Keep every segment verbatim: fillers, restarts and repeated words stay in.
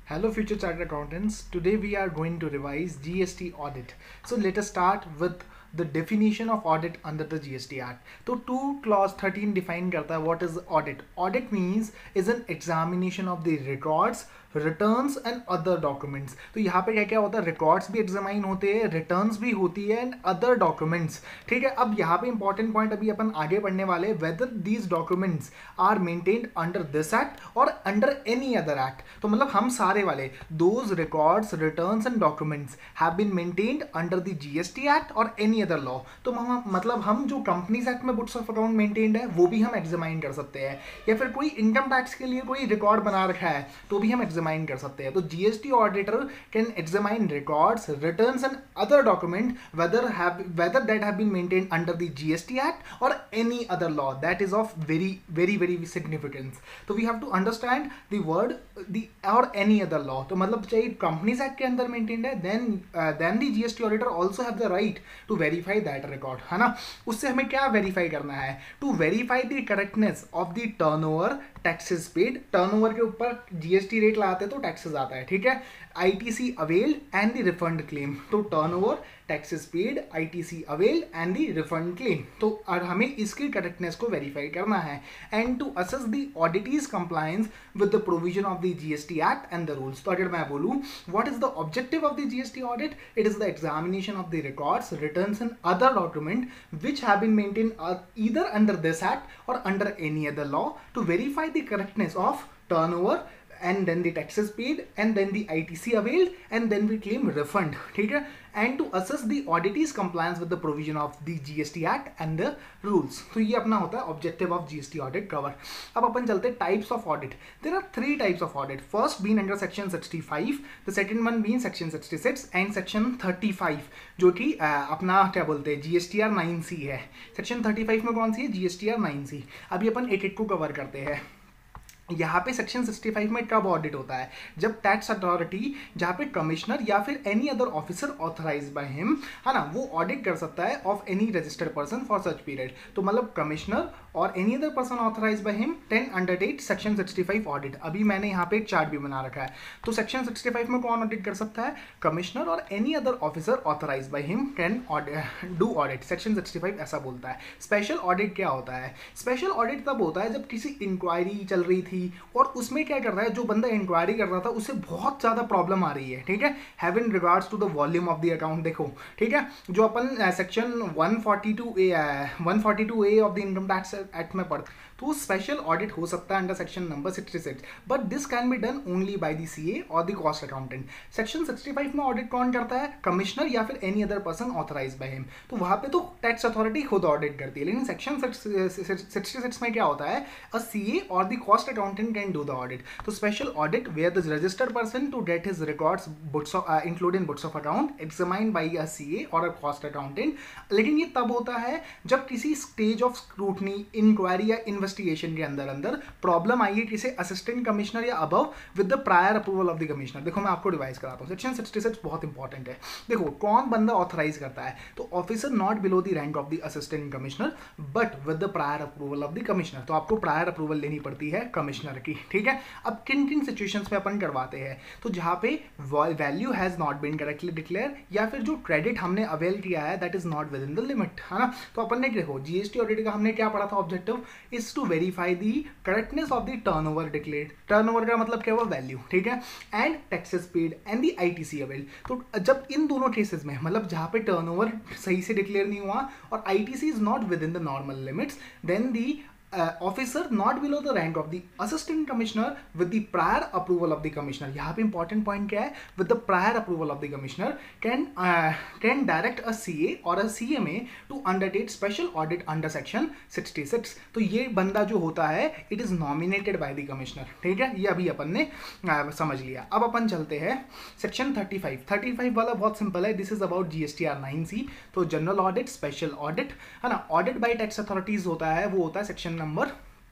Hello future chartered accountants. Today we are going to revise G S T audit. So let us start with the definition of audit under the G S T Act. तो two clause thirteen define करता है what is audit. Audit means is an examination of the records, returns and other documents. तो यहाँ पे क्या क्या होता है, records भी examine होते हैं, returns भी होती है and other documents. ठीक है, अब यहाँ पे important point अभी अपन आगे पढ़ने वाले whether these documents are maintained under this act or under any other act. तो मतलब हम सारे वाले those records, returns and documents have been maintained under the G S T Act or any other law. तो हम मतलब हम जो Companies Act में books of account maintained है वो भी हम examine कर सकते हैं, या फिर कोई income tax के लिए कोई record बना रखा है तो भी हम examine कर सकते हैं. तो G S T auditor can examine records, returns and other document whether have whether that have been maintained under the G S T Act or any other law. That is of very very very significance. So we have to understand the word the or any other law. तो मतलब चाहिए Companies Act के अंदर maintained है, then uh, then the G S T auditor also have the right to verify that record, है ना. उससे हमें क्या verify करना है? To verify the correctness of the turnover, taxes paid. turnover के ऊपर G S T rate लगाते तो taxes आता है, ठीक है. I T C availed and the refund claim. तो turnover, taxes paid, I T C availed and the refund claim. तो और हमें इसकी correctness को verify करना है. And to assess the auditor's compliance with the provision of the G S T Act and the rules. तो अगर मैं बोलूँ what is the objective of the G S T audit? It is the examination of the records, returns and other document which have been maintained uh, either under this act or under any other law to verify the correctness of turnover and then the taxes paid and then the I T C availed and then we claim refund, ठीक है. And to assess the auditor's compliance with the provision of the G S T Act and the rules. तो ये अपना होता है objective of G S T audit cover. अब अपन चलते हैं types of audit. There are three types of audit. First being under section sixty-five, the second one being section sixty-six and section thirty-five, जो कि अपना क्या बोलते हैं G S T R nine C है. Section thirty-five में कौन सी है? G S T R nine C. अभी अपन एक एक को कवर करते हैं. यहाँ पे सेक्शन सिक्सटी फाइव में कब ऑडिट होता है? जब टैक्स अथॉरिटी जहाँ पे कमिश्नर या फिर any other officer authorise by him, है ना, वो ऑडिट कर सकता है of any registered person for such period. तो मतलब कमिश्नर और any other person authorise by him can undertake section sixty five audit. अभी मैंने यहाँ पे एक चार्ट भी बना रखा है. तो सेक्शन सिक्सटी फाइव में कौन ऑडिट कर सकता है? कमिश्नर और any other officer authorise by him can do audit. Section sixty five ऐसा बोलता है. स्पेशल ऑडिट क्या होता है? स्पेशल ऑडिट तब होता है जब किसी इंक्वायरी चल रही थी और उसमें क्या कर रहा है, जो बंदा इंक्वायरी कर रहा था उससे बहुत ज्यादा प्रॉब्लम आ रही है, ठीक है. Have in regards to the volume of the account. देखो, ठीक है, जो अपन section one forty two A one forty two A of the income tax act में पढ़ते, तो स्पेशल ऑडिट हो सकता है under section number sixty six, but this can be done only by the CA और the cost accountant. Section sixty five में audit कौन करता है? कमिश्नर या फिर any other person authorise by him. तो वहां पे तो टैक्स अथॉरिटी खुद ऑडिट करती है. लेकिन सेक्शन सिक्सटी सिक्स में क्या होता है? अ सीए और the cost accountant can do the audit. तो special audit where the registered person to get his records books include in books of account examined by a CA और a cost accountant. लेकिन ये तब होता है जब किसी स्टेज ऑफ स्क्रूटनी, इंक्वायरी या इन्वेस्टिगेशन के अंदर अंदर प्रॉब्लम आई है किसी असिस्टेंट कमिश्नर या above with the prior approval of the commissioner. देखो मैं आपको रिवाइज कराता हूँ. सेक्शन सिक्सटी सिक्स बहुत इंपॉर्टेंट है. देखो कौन बंदा ऑथराइज करता है? तो officer not below the rank of the assistant commissioner but with the prior approval of the commissioner. तो आपको प्रायर अप्रूवल लेनी पड़ती है कमिश्नर की, ठीक है. अब किन किन सिचुएशंस में अपन करवाते हैं? तो जहां पे value has not been correctly declare या फिर जो क्रेडिट हमने अवेल किया है that is not within the limit, है ना. तो अपन ने देखो जीएसटी ऑडिट का हमने क्या पढ़ा था? Objective is to verify the correctness of the turnover declared. Turnover का मतलब क्या हुआ? वैल्यू, ठीक है. And taxes paid and the ITC avail. तो जब इन दोनों केसेस में मतलब जहां पे टर्नओवर सही से डिक्लेयर नहीं हुआ और ITC is not within the normal limits, then the Uh, officer not below the rank of the assistant commissioner with the prior approval of the commissioner. यहाँ पे important point क्या है? With the prior approval of the commissioner can uh, can direct a C A or a C M A to undertake special audit under section sixty-six. तो ये बंदा जो होता है it is nominated by the commissioner, ठीक है. ये अभी अपन ने uh, समझ लिया. अब अपन चलते हैं section thirty-five. thirty-five वाला बहुत सिंपल है. This is about G S T R nine C. तो जनरल ऑडिट, स्पेशल ऑडिट, है ना. ऑडिट बाय टैक्स अथॉरिटीज होता है, वो होता है सेक्शन नंबर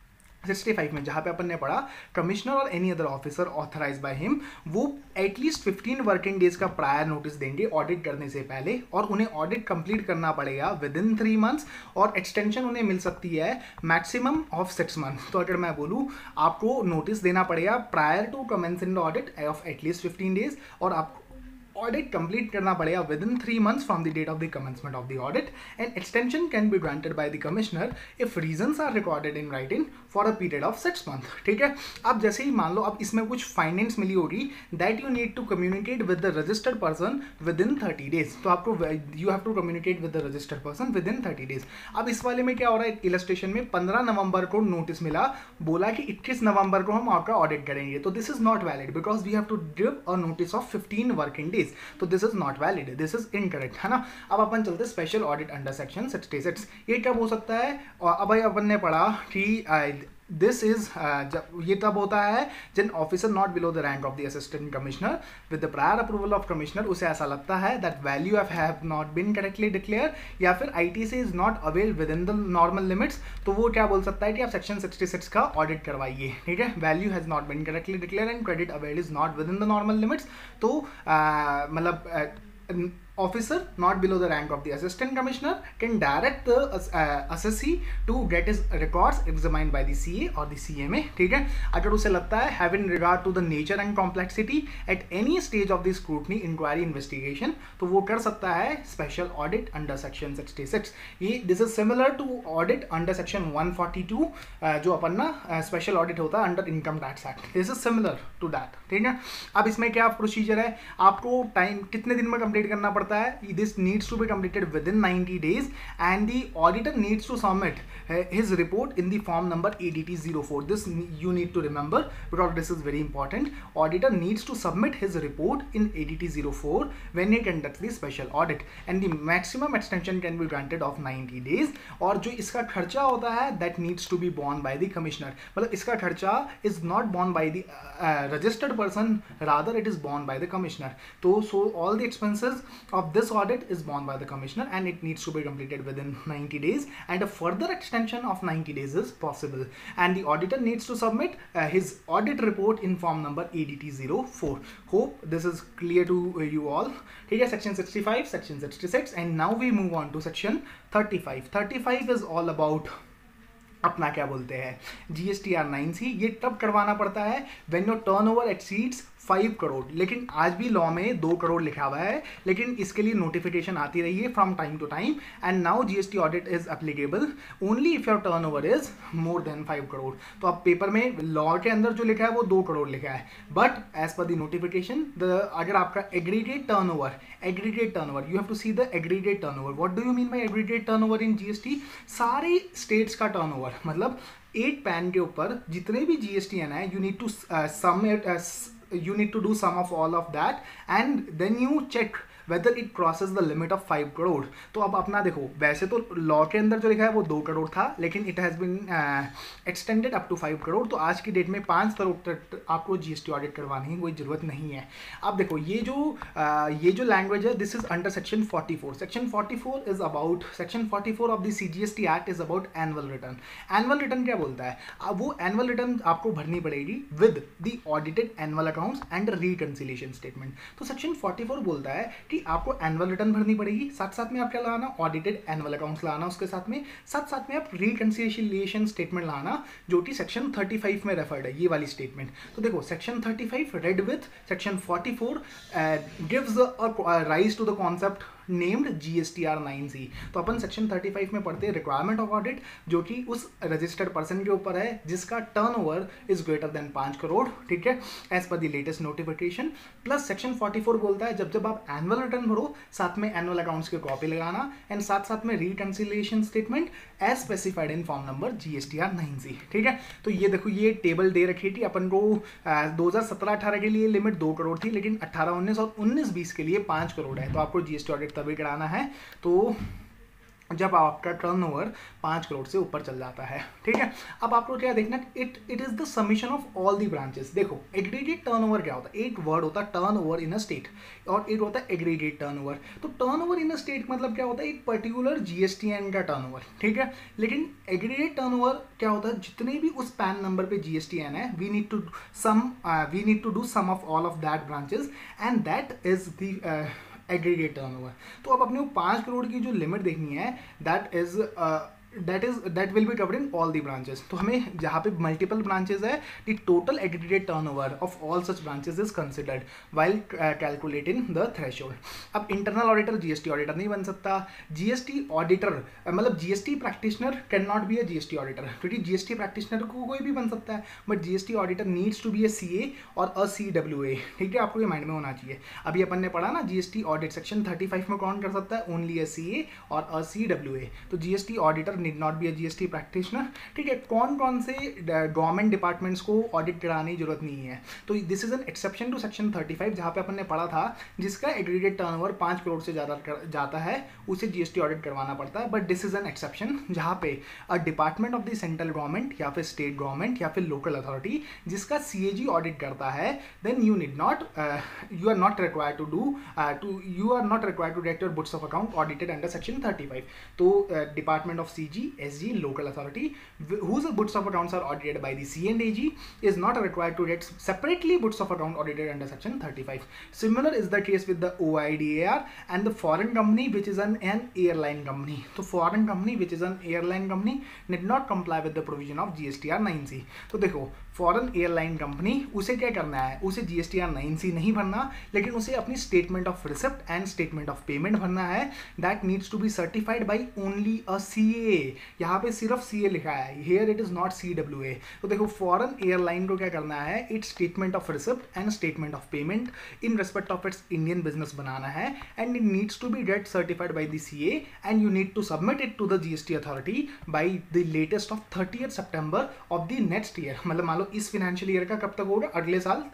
सिक्सटी फाइव में जहाँ पे अपन ने पढ़ा कमिश्नर और any other officer authorise by him वो एटलीस्ट फिफ्टीन वर्किंग डेज का प्रायर नोटिस देंगे ऑडिट करने से पहले, और उन्हें ऑडिट कंप्लीट करना पड़ेगा विद इन थ्री मंथ्स, और एक्सटेंशन उन्हें मिल सकती है मैक्सिमम ऑफ सिक्स मंथ। तो अगर मैं बोलूँ आपको नोटिस देना पड़ेगा prior to commence in the audit of at least fifteen days, और आपको ऑडिट कंप्लीट करना पड़ेगा within three months from the date of the commencement of the audit, and extension can be granted by the commissioner if reasons are recorded in writing for a period of six month. ठीक है, अब जैसे ही मान लो अब इसमें कुछ finance मिली होगी that you need to communicate with the registered person within thirty days, तो आपको you have to communicate with the registered person within thirty days. अब इस वाले में क्या हो रहा है, इलस्ट्रेशन में पंद्रह नवंबर को नोटिस मिला, बोला कि इक्कीस नवंबर को हम आपका ऑडिट करेंगे, तो this is not valid because we have to give a notice of fifteen working days, तो this is not valid, this is incorrect, है ना। अब अपन चलते special audit under section sixty six, ये कब हो सकता है, और अब अपन ने पढ़ा कि दिस इज ये तब होता है जिन officer not below the rank of the assistant commissioner with the prior approval of commissioner, उसे ऐसा लगता है that value of have not been correctly declare, या फिर ITC is not avail within the normal limits, तो वो क्या बोल सकता है कि आप सेक्शन सिक्सटी सिक्स का ऑडिट करवाइए। ठीक है, value has not been correctly declare and credit avail is not within the normal limits, तो मतलब officer not below the rank of the assistant commissioner can direct the uh, assessee to get his records examined by the C A or the C M A। ठीक है, अगर उसे लगता है having regard to the nature and complexity at any stage of the scrutiny inquiry investigation, तो वो कर सकता है special audit under section sixty six. ये this is similar to audit under section one forty two, uh, जो अपन ना uh, special audit होता है under income tax act, this is similar to that। ठीक है, अब इसमें क्या प्रोसीजर है, आपको टाइम कितने दिन में कंप्लीट करना पड़ता है, this needs to be completed within ninety days and the auditor needs to submit uh, his report in the form number A D T zero four, this you need to remember because this is very important, auditor needs to submit his report in A D T zero four when he conducts the special audit and the maximum extension can be granted of ninety days, और जो इसका खर्चा होता है that needs to be borne by the commissioner, मतलब इसका खर्चा is not borne by the uh, registered person, rather it is borne by the commissioner, तो so all the expenses of this audit is borne by the commissioner and it needs to be completed within ninety days, and a further extension of ninety days is possible, and the auditor needs to submit uh, his audit report in form number A D T zero four। Hope this is clear to uh, you all। ठीक है, section sixty five, section sixty six, and now we move on to section thirty five. Thirty five is all about अपना क्या बोलते हैं G S T R nine C, ये तब करवाना पड़ता है when your turnover exceeds five crore, लेकिन आज भी लॉ में दो करोड़ लिखा हुआ है, लेकिन इसके लिए नोटिफिकेशन आती रही है from time to time, and now GST audit is applicable only if your turnover is more than five crore. तो अब पेपर में लॉ के अंदर जो लिखा है वो दो करोड़ लिखा है, but as per the notification the अगर आपका aggregate turnover aggregate turnover you have to see the aggregate turnover. What do you mean by aggregate turnover in GST? सारे स्टेट्स का टर्नओवर, मतलब एट पैन के ऊपर जितने भी जीएसटी एन है, you need to sum you need to do sum of all of that and then you check whether it crosses the limit of five crore. तो अब अपना देखो, वैसे तो लॉ के अंदर जो लिखा है वो दो करोड़ था, लेकिन it has been extended up to five crore, तो आज की डेट में पाँच करोड़ तक आपको जीएसटी ऑडिट करवाने की कोई ज़रूरत नहीं है। अब देखो ये जो uh, ये जो लैंग्वेज है, this is under section forty four. Section forty four is about section forty four of the CGST act is about annual return. Annual return क्या बोलता है? अब वो एनुअल रिटर्न आपको भरनी पड़ेगी with the audited annual accounts and reconciliation statement. तो section forty four बोलता है कि आपको एनुअल रिटर्न भरनी पड़ेगी, साथ साथ में आप क्या लाना, ऑडिटेड एनुअल अकाउंट्स लाना, उसके साथ में साथ साथ में आप रिकंसिलिएशन स्टेटमेंट लाना, जो कि सेक्शन थर्टी फाइव में रेफर्ड है, ये वाली स्टेटमेंट। तो देखो section thirty five read with section forty four gives rise to the concept named G S T R nine C. तो अपन सेक्शन थर्टी फाइव में पढ़ते हैं रिक्वायरमेंट ऑफ ऑडिट, जो कि उस रजिस्टर्ड पर्सन के ऊपर है जिसका टर्नओवर इज ग्रेटर देन पाँच करोड़, ठीक है, as per the latest notification. Plus section forty four बोलता है जब जब आप एनुअल रिटर्न भरो, साथ में एनुअल अकाउंट्स की कॉपी लगाना एंड साथ साथ में reconciliation statement as specified in form number G S T R nine C, ठीक है। तो ये देखो ये टेबल दे रखी थी अपन को, दो हज़ार सत्रह अठारह के लिए लिमिट दो करोड़ थी, लेकिन अट्ठारह उन्नीस और उन्नीस बीस के लिए पाँच करोड़ है, तो आपको जीएसटी ऑडिट तभी कराना है। तो जब आपका टर्नओवर पाँच करोड़ से ऊपर चल जाता है, ठीक है। अब आपको क्या देखना, it it is the summation of all the branches. देखो एग्रीगेट टर्नओवर क्या होता है, एक वर्ड होता है टर्नओवर इन अ स्टेट और एक होता है एग्रीगेट टर्नओवर। तो टर्नओवर इन अ स्टेट मतलब क्या होता है, एक पर्टिकुलर जीएसटीएन का टर्नओवर, ठीक है। लेकिन एग्रीगेट टर्नओवर क्या होता है, जितने भी उस पैन नंबर पे जीएसटीएन है, we need to sum we need to do sum of all of that branches and that is the aggregate turnover. तो अब अपने को पाँच करोड़ की जो लिमिट देखनी है, that is that is that will be covered in all the branches. तो हमें जहाँ पे मल्टीपल ब्रांचेस है, the total aggregate turnover of all such branches is considered while calculating the threshold. अब इंटरनल ऑडिटर जीएसटी ऑडिटर नहीं बन सकता, GST auditor मतलब GST practitioner can not be a GST auditor, क्योंकि जीएसटी प्रैक्टिशनर को कोई भी बन सकता है, but GST auditor needs to B a CA और अ सीडब्ल्यूए, ठीक है। आपको ये माइंड में होना चाहिए। अभी अपन ने पढ़ा ना, GST audit section thirty five में कौन कर सकता है, ओनली अ सीए और अ सीडब्ल्यूए। तो GST auditor need not be a GST practitioner, ठीक है। कौन कौन से गवर्नमेंट डिपार्टमेंट्स को ऑडिट कराने की जरूरत नहीं है, तो this is an exception to section thirty five, जहां पे अपन ने पढ़ा था जिसका एग्रीगेट टर्नओवर पाँच करोड़ से ज़्यादा जाता है उसे जीएसटी ऑडिट करवाना पड़ता है। But this is an exception जहां पे a department of the central government या फिर स्टेट गवर्नमेंट या फिर लोकल अथॉरिटी जिसका सीएजी ऑडिट करता है, then you need not you are not required to do to you are not required to get your books of account audited under section thirty five. तो department of CG, SG, local authority whose books of accounts are audited by the C and A G is not required to get separately books of account audited under section thirty-five. Similar is the case with the O I D A R and the foreign company which is an, an airline company. So foreign company which is an airline company did not comply with the provision of G S T R nine C. तो देखो foreign airline company उसे क्या करना है, उसे G S T R nine C नहीं भरना, लेकिन उसे अपनी statement of receipt and statement of payment भरना है। That needs to be certified by only a C A. यहाँ पे सिर्फ सी ए लिखा है, here it is not C W A. तो देखो फॉरेन एयरलाइन को क्या करना है, its statement of receipt and statement of payment in respect of its Indian business बनाना है and it needs to be get certified by the C A and you need to submit it to the G S T authority by the latest of thirtieth September of the next year. मतलब मान लो इस financial year का कब तक होगा, अगले साल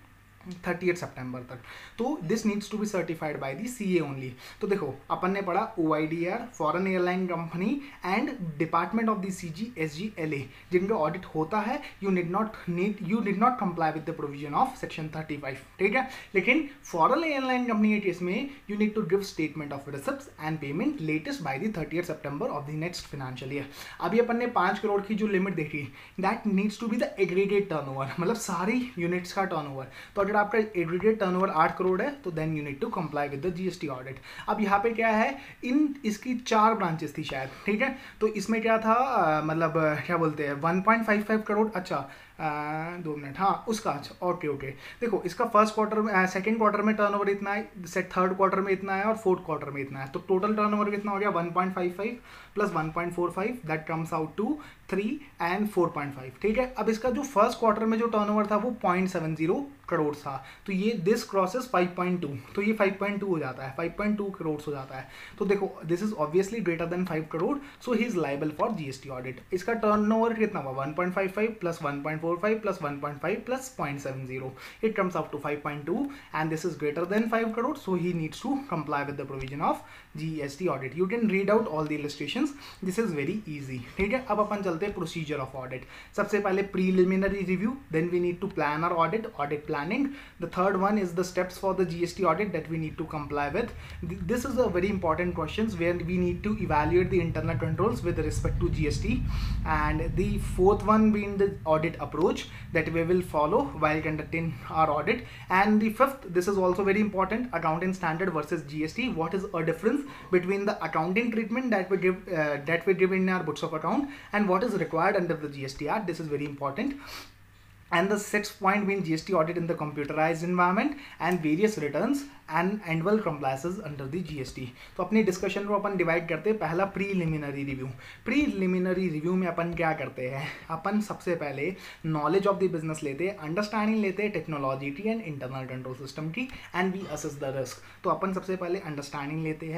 thirtieth September तक। तो this needs to be certified by the CA only. तो देखो अपन ने पढ़ा O I D R, foreign airline company and department of the CG, SG, LA जिनका ऑडिट होता है, you need not need you need not comply with the provision of section thirty five, ठीक है। लेकिन फॉरेन एयरलाइन कंपनी के case में you need to give statement of receipts and payment latest by the thirtieth September of the next financial year. अभी अपन ने पाँच करोड़ की जो लिमिट देखी, that needs to be the aggregate turnover, मतलब सारी यूनिट्स का टर्नओवर। तो अगर आपका एग्रीगेट टर्नओवर आठ करोड़ है तो then you need to comply with the GST audit. अब यहाँ पे क्या है, इन इसकी चार ब्रांचेस थी शायद, ठीक है। तो इसमें क्या था, आ, मतलब क्या बोलते हैं one point five five crore, अच्छा आ, दो मिनट, हाँ उसका, अच्छा ओके ओके। देखो इसका फर्स्ट क्वार्टर में, सेकंड क्वार्टर में टर्नओवर इतना है, थर्ड क्वार्टर में इतना है और फोर्थ क्वार्टर में इतना है। तो टोटल टर्नओवर कितना हो गया, one point five five plus one point four five, that comes out to three and four point five, ठीक है। अब इसका जो फर्स्ट क्वार्टर में जो टर्नओवर था वो पॉइंट सेवन जीरो करोड़ था, तो ये this crosses five point two, तो ये फाइव पॉइंट टू हो जाता है, फाइव पॉइंट टू करोड़ हो जाता है। तो देखो this is obviously greater than five crore, so he is liable for GST audit. इसका टर्नओवर कितना हुआ, one point five five plus one point four five plus one point five plus zero point seven zero, it comes up to five point two and this is greater than five crore, so he needs to comply with the provision of G S T audit. You can read out all the illustrations, this is very easy, ठीक है। अब अपन चलते हैं procedure of audit. सबसे पहले preliminary review, then we need to plan our audit, audit planning. The third one is the steps for the G S T audit that we need to comply with. This is a very important questions where we need to evaluate the internal controls with respect to G S T, and the fourth one being the audit approach that we will follow while conducting our audit, and the fifth, this is also very important, accounting standard versus G S T. What is a difference between the accounting treatment that we give uh, that we give in our books of account and what is required under the G S T Act? This is very important. And the sixth point being G S T audit in the computerized environment and various returns and annual compliances under the G S T. तो अपनी discussion को अपन divide करते हैं, पहला preliminary review. Preliminary review में अपन क्या करते हैं, अपन सबसे पहले नॉलेज ऑफ द बिजनेस लेते हैं, अंडरस्टैंडिंग लेते हैं टेक्नोलॉजी की एंड इंटरनल कंट्रोल सिस्टम की, and we assess the risk. तो अपन सबसे पहले अंडरस्टैंडिंग लेते हैं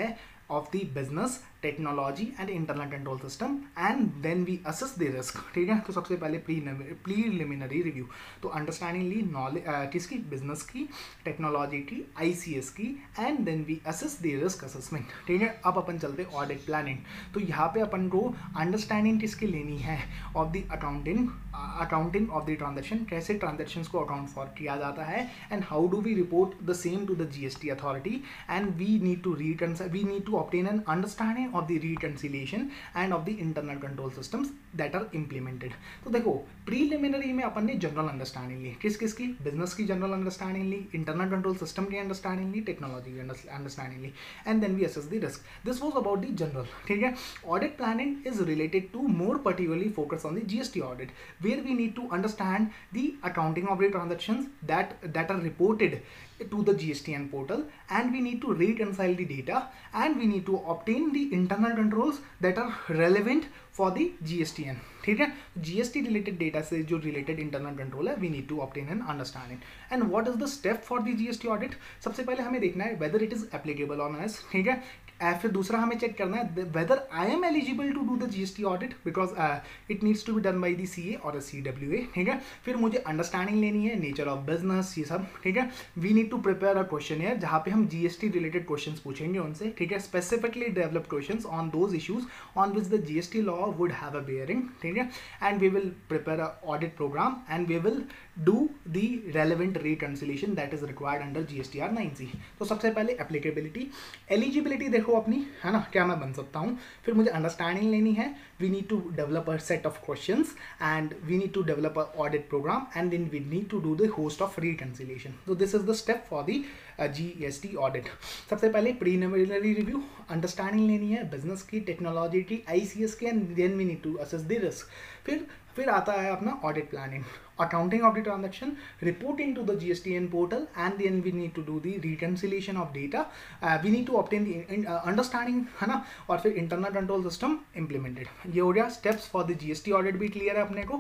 of the business, technology and internal control system and then we assess the risk. ठीक है, तो सबसे पहले प्री प्रीलिमिनरी रिव्यू, तो अंडरस्टैंडिंग ली नॉलेज किसकी, बिजनेस की, टेक्नोलॉजी की, आईसीएस की, and then we assess the risk assessment. ठीक है, अब अपन चलते ऑडिट प्लानिंग। तो यहाँ पे अपन को अंडरस्टैंडिंग किसकी लेनी है, of the accounting accounting of the transaction, कैसे ट्रांजेक्शंस को अकाउंट फॉर किया जाता है, and how do we report the same to the GST authority, and we need to reconcile we need to obtain an understanding of the reconciliation and of the internal control systems that are implemented। तो देखो preliminary में अपन ने general understanding ली, किस किस की, business की general understanding ली, internal control system की अंडरस्टैंडिंग ली, टेक्नोलॉजी की अंडरस्टैंडिंग ली, and then we assess the risk. This was about the general. ठीक है, audit planning is related to more particularly focus on the GST audit, where we need to understand the accounting of the transactions that that are reported to the G S T N portal, and we need to reconcile the data, and we need to obtain the internal controls that are relevant for the G S T N। ठीक है, G S T related data से जो related internal control है, we need to obtain an understanding। and what is the step for the G S T audit? सबसे पहले हमें देखना है whether it is applicable on us। ठीक है, फिर दूसरा हमें चेक करना है whether I am eligible to do the G S T audit because uh, it needs to be done by the C A or a C W A। ठीक है, फिर मुझे अंडरस्टैंडिंग लेनी है नेचर ऑफ बिजनेस, ये सब। ठीक है, we need to prepare a questionnaire जहाँ पे हम जीएसटी रिलेटेड क्वेश्चंस पूछेंगे उनसे। ठीक है, specifically develop questions on those issues on which the GST law would have a bearing. ठीक है, and we will prepare a audit program and we will do the relevant reconciliation that is required under GSTR nine C. तो सबसे पहले applicability, eligibility देखो अपनी, है ना, क्या मैं बन सकता हूँ। फिर मुझे अंडरस्टैंडिंग लेनी है, we need to develop a set of questions and we need to develop a audit program and then we need to do the host of reconciliation. तो this is the step for the GST audit. सबसे पहले preliminary review, understanding लेनी है business की, technology की, ICS की, and then we need to assess the risk. फिर फिर आता है अपना audit planning, accounting of the transaction, reporting to the GSTN portal, and then we need to do the reconciliation of data, we need to obtain the understanding, है ना, और फिर internal control system implemented. ये हो गया steps for the GST audit, भी clear है अपने को।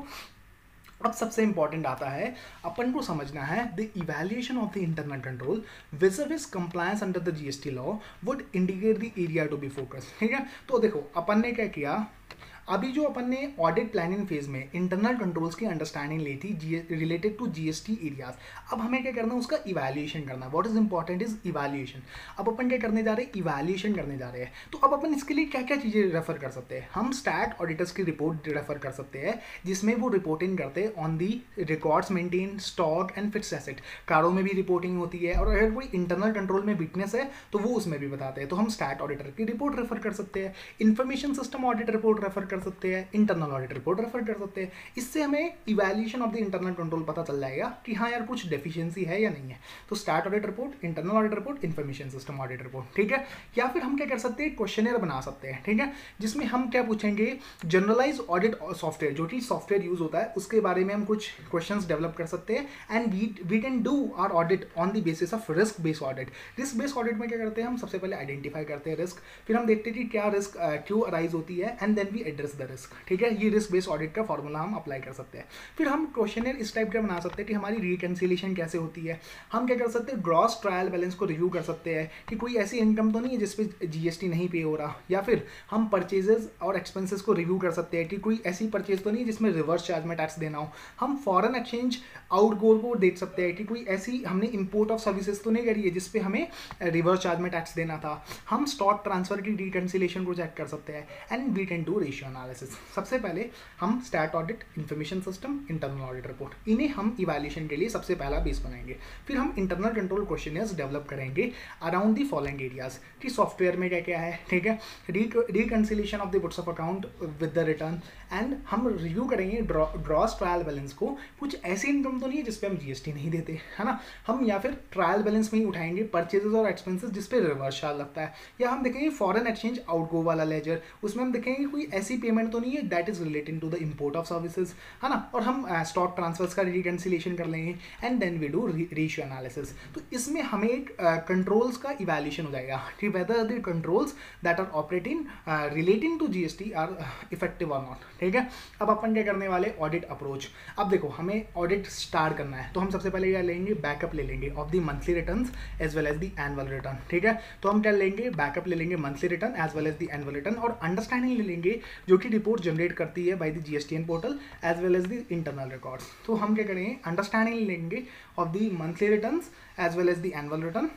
अब सबसे इंपॉर्टेंट आता है, अपन को समझना है the evaluation of the internal control vis compliance under the GST law would indicate the area to be focus. ठीक है, तो देखो अपन ने क्या किया, अभी जो अपन ने ऑडिट प्लानिंग फेज में इंटरनल कंट्रोल्स की अंडरस्टैंडिंग ली थी रिलेटेड टू जीएसटी एरियाज, अब हमें क्या करना है, उसका इवैल्यूएशन करना है। What is important is evaluation. अब अपन क्या करने जा रहे हैं, इवैल्यूएशन करने जा रहे हैं। तो अब अपन इसके लिए क्या क्या चीज़ें रेफर कर सकते हैं, हम स्टैट ऑडिटर्स की रिपोर्ट रेफर कर सकते हैं, जिसमें वो रिपोर्टिंग करते हैं on the records maintain, stock and fixed asset. कारों में भी रिपोर्टिंग होती है, और अगर कोई इंटरनल कंट्रोल में वीकनेस है तो वो उसमें भी बताते हैं, तो हम स्टैट ऑडिटर की रिपोर्ट रेफर कर सकते हैं। Information system audit report refer कर सकते हैं, इंटरनल ऑडिट रिपोर्ट रेफर कर सकते हैं। इससे हमें evaluation of the internal control पता चल जाएगा कि हाँ यार कुछ डेफिशिएंसी है या नहीं है। तो stat audit report, internal audit report, information system audit report. ठीक है, या फिर हम क्या कर सकते हैं, क्वेश्चनर बना सकते हैं। ठीक है, जिसमें हम क्या पूछेंगे, जनरलाइज ऑडिट सॉफ्टवेयर, जो कि सॉफ्टवेयर यूज होता है उसके बारे में हम कुछ क्वेश्चंस डेवलप कर सकते हैं, and we we can do our audit on the basis of risk based audit. Risk based audit में क्या करते हैं, हम सबसे पहले आइडेंटिफाई करते हैं रिस्क, फिर हम देखते हैं कि क्या रिस्क क्यों अराइज होती है, and then we address the risk. ठीक है, ये रिस्क बेस्ड ऑडिट का फॉर्मूला हम अप्लाई कर सकते हैं। फिर हम क्वेश्चनर इस टाइप का बना सकते हैं कि हमारी रिकंसिलिएशन कैसे होती है। हम क्या कर सकते हैं, ग्रॉस ट्रायल बैलेंस को रिव्यू कर सकते हैं कि कोई ऐसी इनकम तो नहीं है जिसपे जीएसटी नहीं पे हो रहा, या फिर हम परचेजेस और एक्सपेंसेस को रिव्यू कर सकते हैं कि कोई ऐसी परचेज तो नहीं है जिसमें रिवर्स चार्ज में टैक्स देना हो। हम फॉरेन एक्सचेंज आउटगो को देख सकते हैं कि कोई ऐसी हमने इंपोर्ट ऑफ सर्विसेज तो नहीं करी है जिसपे हमें रिवर्स चार्ज में टैक्स देना था। हम स्टॉक ट्रांसफर की रिकंसिलिएशन को चेक कर सकते हैं, and we can do ratio analysis. सबसे पहले हम stat audit, information system, internal audit report, इन्हें हम इवैल्यूएशन के लिए सबसे पहला बेस बनाएंगे। फिर हम इंटरनल कंट्रोल क्वेश्चनर्स डेवलप करेंगे अराउंड दी फॉलोइंग एरियाज कि सॉफ्टवेयर में क्या क्या है। ठीक है, reconciliation of the books of account with the return, and हम रिव्यू करेंगे ग्रॉस ट्रायल बैलेंस को, कुछ ऐसी इनकम तो नहीं है जिसपे हम जीएसटी नहीं देते, है ना। हम या फिर ट्रायल बैलेंस में ही उठाएंगे परचेजेस और एक्सपेंसेस जिसपे रिवर्स चार्ज लगता है, या हम देखेंगे फॉरेन एक्सचेंज आउटगो वाला लेजर, उसमें हम देखेंगे कोई ऐसी पेमेंट तो नहीं है, that is related to the import of services, है ना, और हम स्टॉक uh, ट्रांसफर्स का रिकन्सिलेशन कर लेंगे and then we do ratio analysis. तो इसमें हमें एक कंट्रोल्स uh, का इवैल्यूएशन हो जाएगा कि whether the controls that are operating relating to GST are effective और नॉट। ठीक है, अब अपन क्या करने वाले, ऑडिट अप्रोच। अब देखो हमें ऑडिट स्टार्ट करना है, तो हम सबसे पहले क्या लेंगे, बैकअप ले लेंगे of the monthly returns as well as the annual return. ठीक है, तो हम क्या लेंगे, बैकअप ले लेंगे monthly return as well as the annual return, और अंडरस्टैंडिंग ले लेंगे जो कि रिपोर्ट जनरेट करती है by the GSTN portal as well as the internal records. तो हम क्या करेंगे, अंडरस्टैंडिंग लेंगे of the monthly returns as well as the annual return,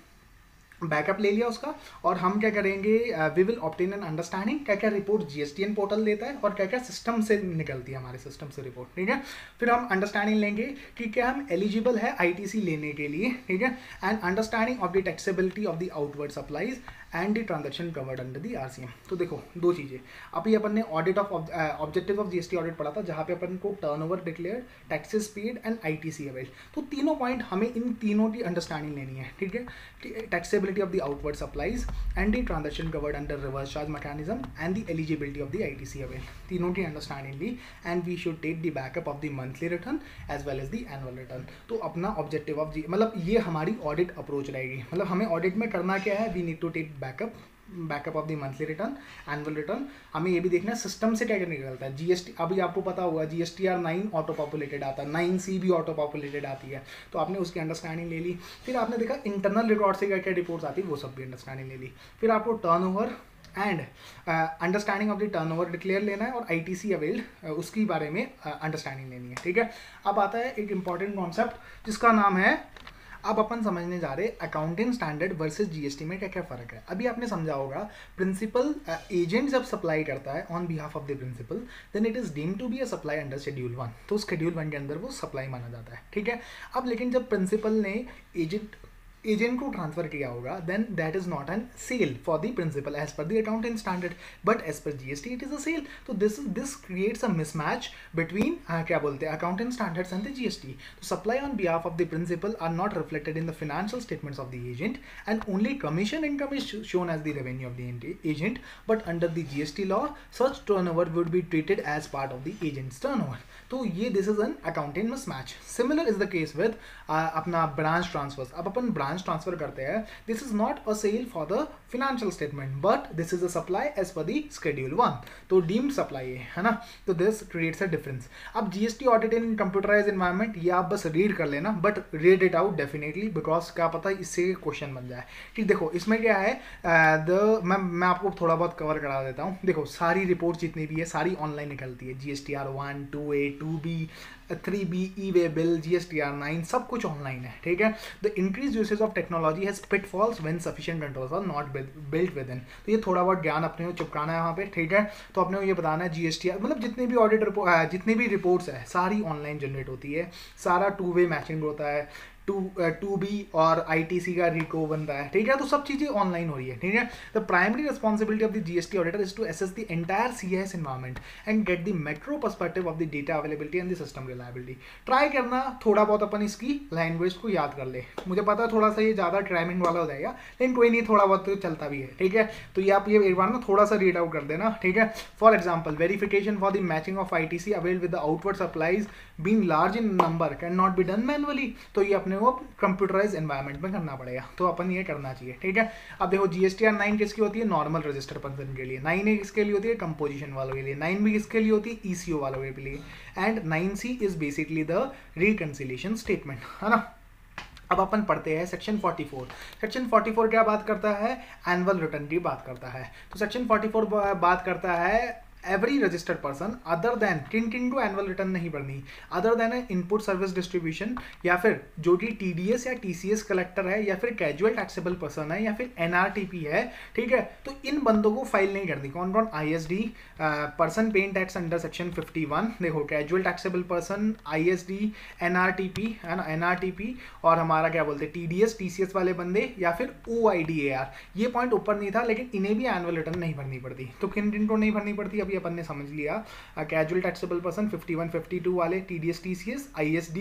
backup ले लिया उसका, और हम क्या करेंगे, we will obtain an understanding क्या क्या रिपोर्ट जीएसटीएन पोर्टल देता है और क्या क्या सिस्टम से निकलती है, हमारे सिस्टम से रिपोर्ट। ठीक है, फिर हम अंडरस्टैंडिंग लेंगे कि क्या हम एलिजिबल है आईटीसी लेने के लिए। ठीक है, and understanding of the taxability of the outward supplies and the transaction covered under the RCM. तो देखो दो चीज़ें, अभी अपन ने audit of objective of GST audit पढ़ा था, जहाँ पे अपन को turnover declare, taxes paid and ITC avail. तो तीनों पॉइंट हमें इन तीनों की अंडरस्टैंडिंग लेनी है। ठीक है, taxability of the outward supplies and the transaction covered under reverse charge mechanism and the eligibility of the ITC avail, तीनों की अंडरस्टैंडिंग ली, and we should take the backup of the monthly return as well as the annual return. तो अपना objective of जी मतलब ये हमारी audit approach रहेगी। मतलब हमें ऑडिट में करना क्या है, we need to take backup backup of the monthly return, annual return. हमें ये भी देखना है सिस्टम से क्या निकलता है। जीएसटी अभी आपको पता होगा जीएसटीआर नाइन ऑटो पॉपुलेटेड आता है, नाइन सी भी ऑटो पॉपुलेटेड आती है, तो आपने उसकी अंडरस्टैंडिंग ले ली। फिर आपने देखा इंटरनल रिकॉर्ड से क्या क्या रिपोर्ट्स आती है, वो सब भी अंडरस्टैंडिंग ले ली। फिर आपको turnover and understanding of the turnover declare लेना है, और आईटीसी अवेल uh, उसकी बारे में अंडरस्टैंडिंग uh, लेनी है। ठीक है, अब आता है एक इंपॉर्टेंट कॉन्सेप्ट जिसका नाम है, अब अपन समझने जा रहे हैं अकाउंटिंग स्टैंडर्ड वर्सेस जीएसटी में क्या क्या फर्क है। अभी आपने समझा होगा, प्रिंसिपल एजेंट जब सप्लाई करता है on behalf of the principal, then it is deemed to be a supply under schedule one, तो शेड्यूल वन के अंदर वो सप्लाई माना जाता है। ठीक है, अब लेकिन जब प्रिंसिपल ने एजेंट एजेंट को ट्रांसफर किया होगा, then that is not an sale for the principal as per the accounting standard, but as per GST it is a sale. तो this this creates a mismatch between क्या बोलते हैं accounting standards and the GST. तो supply on behalf of the principal are not reflected in the financial statements of the agent, and only commission income is shown as the revenue of the agent, but under the GST law such turnover would be treated as part of the agent's turnover. तो ये this is an accounting mismatch. Similar is the case with अपना branch transfers. अब अपन branch transfer करते हैं, this is not a sale for the financial statement, but this is a supply as per the schedule one, तो deemed supply है ना, तो this creates a difference। अब GST audit in computerise environment ये आप बस रीड कर लेना, but read it out definitely, because क्या पता इससे क्वेश्चन बन जाए। ठीक, देखो इसमें क्या है, द मैं मैं आपको थोड़ा बहुत कवर करा देता हूँ। देखो सारी रिपोर्ट जितनी भी है सारी ऑनलाइन निकलती है, G S T R one, two A, two B, three B, E way bill, G S T R nine, सब कुछ ऑनलाइन है। ठीक है, the increase usage of technology has pitfalls when sufficient controls are not built with in. तो ये थोड़ा बहुत ज्ञान अपने को चिपकाना है वहाँ पे। ठीक है, तो अपने को ये बताना है जीएसटी मतलब जितनी भी ऑडिट रिपोर्ट जितनी भी रिपोर्ट्स है सारी ऑनलाइन जनरेट होती है, सारा टू वे मैचिंग होता है, टू टू बी और आईटीसी का रिको बनता है। ठीक है, तो सब चीज़ें ऑनलाइन हो रही है। ठीक है, the primary responsibility of the GST auditor is to assess the entire CS environment and get the macro perspective of the data availability and the system reliability. Try करना थोड़ा बहुत अपन इसकी लैंग्वेज को याद कर ले। मुझे पता है थोड़ा सा ये ज़्यादा क्रैमिंग वाला हो जाएगा, लेकिन कोई नहीं, थोड़ा बहुत तो चलता भी है। ठीक है, तो ये आप ये एक बार ना थोड़ा सा रीड आउट कर देना। ठीक है, for example verification for the matching of ITC avail with the outward supplies being large in number can not be done manually. तो ये अपने को कंप्यूटर एनवायरमेंट में करना पड़ेगा, तो अपन ये करना चाहिए। ठीक है, अब देखो जीएसटीआर नाइन किसकी होती है, नॉर्मल रजिस्टर पर्सन के लिए, नाइन ए किसके लिए होती है, कंपोजिशन वालों के लिए, नाइन बी किसके लिए होती है, ईसीओ वालों के लिए, and nine C is basically the reconciliation statement, है ना। अब अपन पढ़ते हैं section forty four. Section forty four क्या बात करता है, एनुअल रिटर्न की बात करता है। तो सेक्शन फोर्टी फोर बात करता है every registered person other than किन किन को एनुअल रिटर्न नहीं भरनी, other than input service distribution, या फिर जो कि टीडीएस या टीसीएस कलेक्टर है, या फिर कैजुअल टैक्सेबल पर्सन है, या फिर एनआरटीपी है। ठीक है, तो इन बंदों को फाइल नहीं करनी। कौन कौन, ISD person paying tax under section fifty one, देखो casual taxable person, ISD, NRTP है ना, एनआरटीपी और हमारा क्या बोलते हैं टीडीएस टीसीएस वाले बंदे, या फिर ओआईडीएआर। ये पॉइंट ऊपर नहीं था, लेकिन इन्हें भी एनुअल रिटर्न नहीं भरनी पड़ती। तो किन किन को नहीं भरनी पड़ती अभी अपन ने समझ लिया, casual taxable person fifty one fifty two वाले, टीडीएस टीसीएस, आईएसडी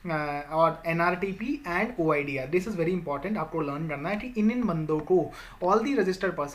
और NRTP and OIDR. This is very important, आपको लर्न करना है कि इन इन बंदों को all the registered person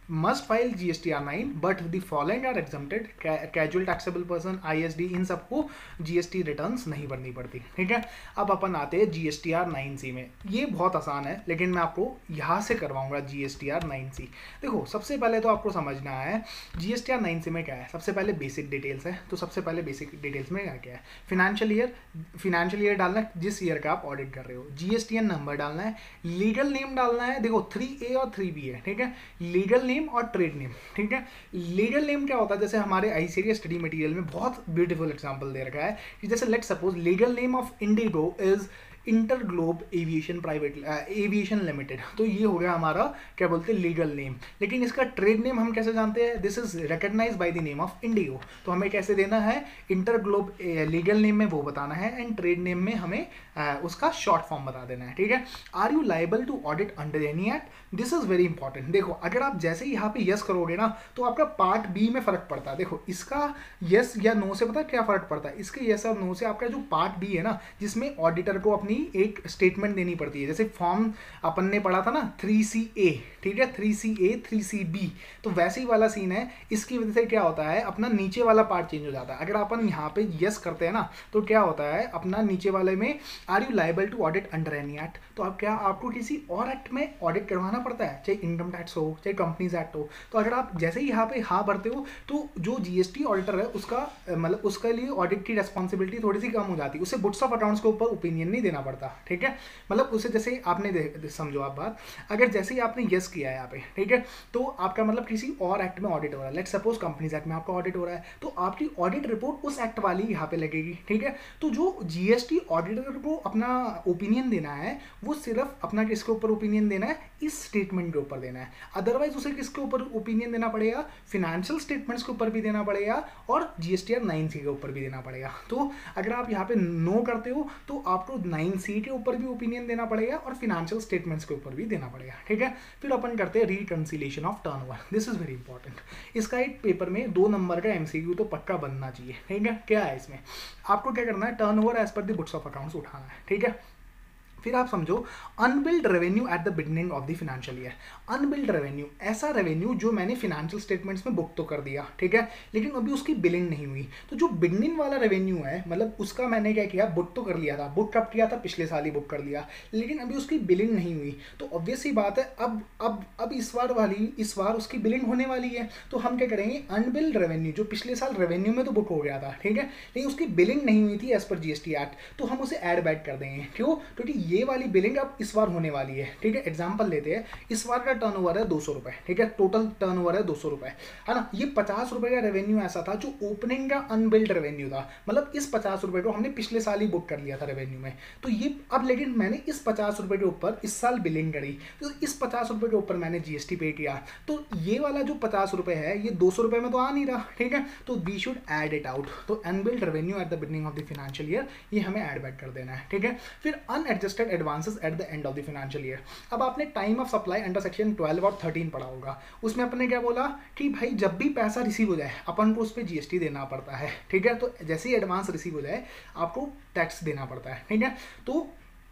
must file G S T R nine but the following are exempted, casual taxable person, I S D, इन सबको जी एस टी रिटर्न्स नहीं भरनी पड़ती, ठीक है। अब अपन आते हैं G S T R nine C में। ये बहुत आसान है लेकिन मैं आपको यहाँ से करवाऊंगा G S T R nine C. देखो सबसे पहले तो आपको समझना है G S T R nine C में क्या है। सबसे पहले बेसिक डिटेल्स है, तो सबसे पहले बेसिक डिटेल्स में क्या क्या है, फिनेंशियल ईयर, फिनेंशियल ईयर डालना है जिस ईयर का आप ऑडिट कर रहे हो, G S T N number डालना है, लीगल नेम डालना है। देखो थ्री ए और थ्री बी है, ठीक है, लीगल नेम और ट्रेड नेम, ठीक है। लीगल नेम क्या होता है, जैसे हमारे I C D study material में बहुत ब्यूटीफुल एग्जांपल दे रखा है कि जैसे let suppose legal name of IndiGo is InterGlobe aviation private aviation limited, तो ये हो गया हमारा क्या बोलते हैं लीगल नेम। लेकिन इसका ट्रेड नेम हम कैसे जानते हैं, this is recognised by the name of IndiGo, तो हमें कैसे देना है, इंटर ग्लोब लीगल नेम में वो बताना है एंड ट्रेड नेम में हमें आ, उसका शॉर्ट फॉर्म बता देना है, ठीक है। Are you liable to audit under any act, this is very important. देखो अगर आप जैसे ही यहाँ पे यस करोगे ना तो आपका पार्ट बी में फर्क पड़ता है। देखो इसका यस या नो से पता क्या फर्क पड़ता है, इसके यस और नो से आपका जो पार्ट बी है ना, जिसमें ऑडिटर को अपनी एक स्टेटमेंट देनी पड़ती है, जैसे फॉर्म अपन ने पढ़ा था ना थ्री सी ए, ठीक है, three C A three C B, तो वैसे ही वाला सीन है। इसकी वजह से क्या होता है, अपना नीचे वाला पार्ट चेंज हो जाता है। अगर अपन यहाँ पे यस करते हैं ना तो क्या होता है, अपना नीचे वाले में are you liable to audit under any act, तो अब क्या आपको किसी और एक्ट में ऑडिट करवाना पड़ता है, चाहे इनकम टैक्स हो चाहे कंपनीज एक्ट हो। तो अगर आप जैसे ही यहाँ पे हाँ भरते हो तो जो जीएसटी ऑडिटर है उसका मतलब उसके लिए ऑडिट की रेस्पॉन्सिबिलिटी थोड़ी सी कम हो जाती है, उसे बुक्स ऑफ अकाउंट्स के ऊपर ओपिनियन नहीं देना पड़ता, ठीक है। मतलब उसे जैसे आपने समझो आप बात, अगर जैसे ही आपने यस किया है यहाँ पे, ठीक है, तो आपका मतलब किसी और एक्ट में ऑडिट हो रहा है, लेट सपोज कंपनीज एक्ट में आपका ऑडिट हो रहा है, तो आपकी ऑडिट रिपोर्ट उस एक्ट वाली यहाँ पे लगेगी, ठीक है। तो जो जीएसटी ऑडिटर को अपना ओपिनियन देना है वो सिर्फ अपना किसके ऊपर ओपिनियन देना है, इस स्टेटमेंट के ऊपर देना है। अदरवाइज उसे किसके ऊपर ओपिनियन देना पड़ेगा, फिनेंशियल स्टेटमेंट्स के ऊपर भी देना पड़ेगा और जीएसटीआर नाइन सी के ऊपर भी देना पड़ेगा। तो अगर आप यहाँ पे नो करते हो तो आपको नाइन सी के ऊपर भी ओपिनियन देना पड़ेगा और फिनेंशियल स्टेटमेंट्स के ऊपर भी देना पड़ेगा, ठीक है। फिर अपन करते हैं reconciliation of turnover, this is very important. इसका एक पेपर में दो नंबर का एमसीक्यू तो पक्का बनना चाहिए, ठीक है। क्या है इसमें, आपको क्या करना है, turnover as per the books of accounts उठाना है, ठीक है। फिर आप समझो unbilled revenue at the beginning of the financial year. Unbilled revenue ऐसा रेवेन्यू जो मैंने फाइनेंशियल स्टेटमेंट्स में बुक तो कर दिया, ठीक है, लेकिन अभी उसकी बिलिंग नहीं हुई। तो जो बिगनिंग वाला रेवेन्यू है मतलब उसका मैंने क्या किया, बुक तो कर लिया था, बुक कब किया था, पिछले साल ही बुक कर लिया, लेकिन अभी उसकी बिलिंग नहीं हुई। तो ऑब्वियस ही बात है अब अब अब इस बार वाली इस बार उसकी बिलिंग होने वाली है, तो हम क्या करेंगे, अनबिल्ड रेवेन्यू जो पिछले साल रेवेन्यू में तो बुक हो गया था, ठीक है, लेकिन उसकी बिलिंग नहीं हुई थी एज पर जीएसटी एक्ट, तो हम उसे ऐड बैक कर देंगे। क्यों, क्योंकि ये वाली बिलिंग अब इस बार होने वाली है, ठीक है। एग्जांपल लेते हैं, इस बार का टर्नओवर है दो सौ रुपए, ठीक है, टोटल टर्नओवर है दो सौ रुपए, है ना। ये पचास रुपए का रेवेन्यू ऐसा था जो ओपनिंग का अनबिल्ड रेवेन्यू था, मतलब इस पचास रुपए को हमने पिछले साल ही बुक कर लिया था रेवेन्यू में। तो ये अब लेकिन मैंने इस पचास रुपए के ऊपर इस साल बिलिंग करी, तो इस पचास रुपए के ऊपर मैंने जीएसटी पे किया, तो ये वाला जो पचास रुपए है ये दो सौ रुपए में तो आ नहीं रहा, ठीक है। तो we should add it out. तो unbilled revenue at the beginning of the financial year ये हमें ऐड बैक कर देना है, ठीक है। फिर unadjusted advances at the end of the financial year. अब आपने time of supply under section twelve और थर्टीन पढ़ा होगा, उसमें अपने क्या बोला कि भाई जब भी पैसा रिसीव हो जाए अपन को उस पर जीएसटी देना पड़ता है, ठीक है। तो जैसे ही एडवांस रिसीव हो जाए आपको टैक्स देना पड़ता है, ठीक है। तो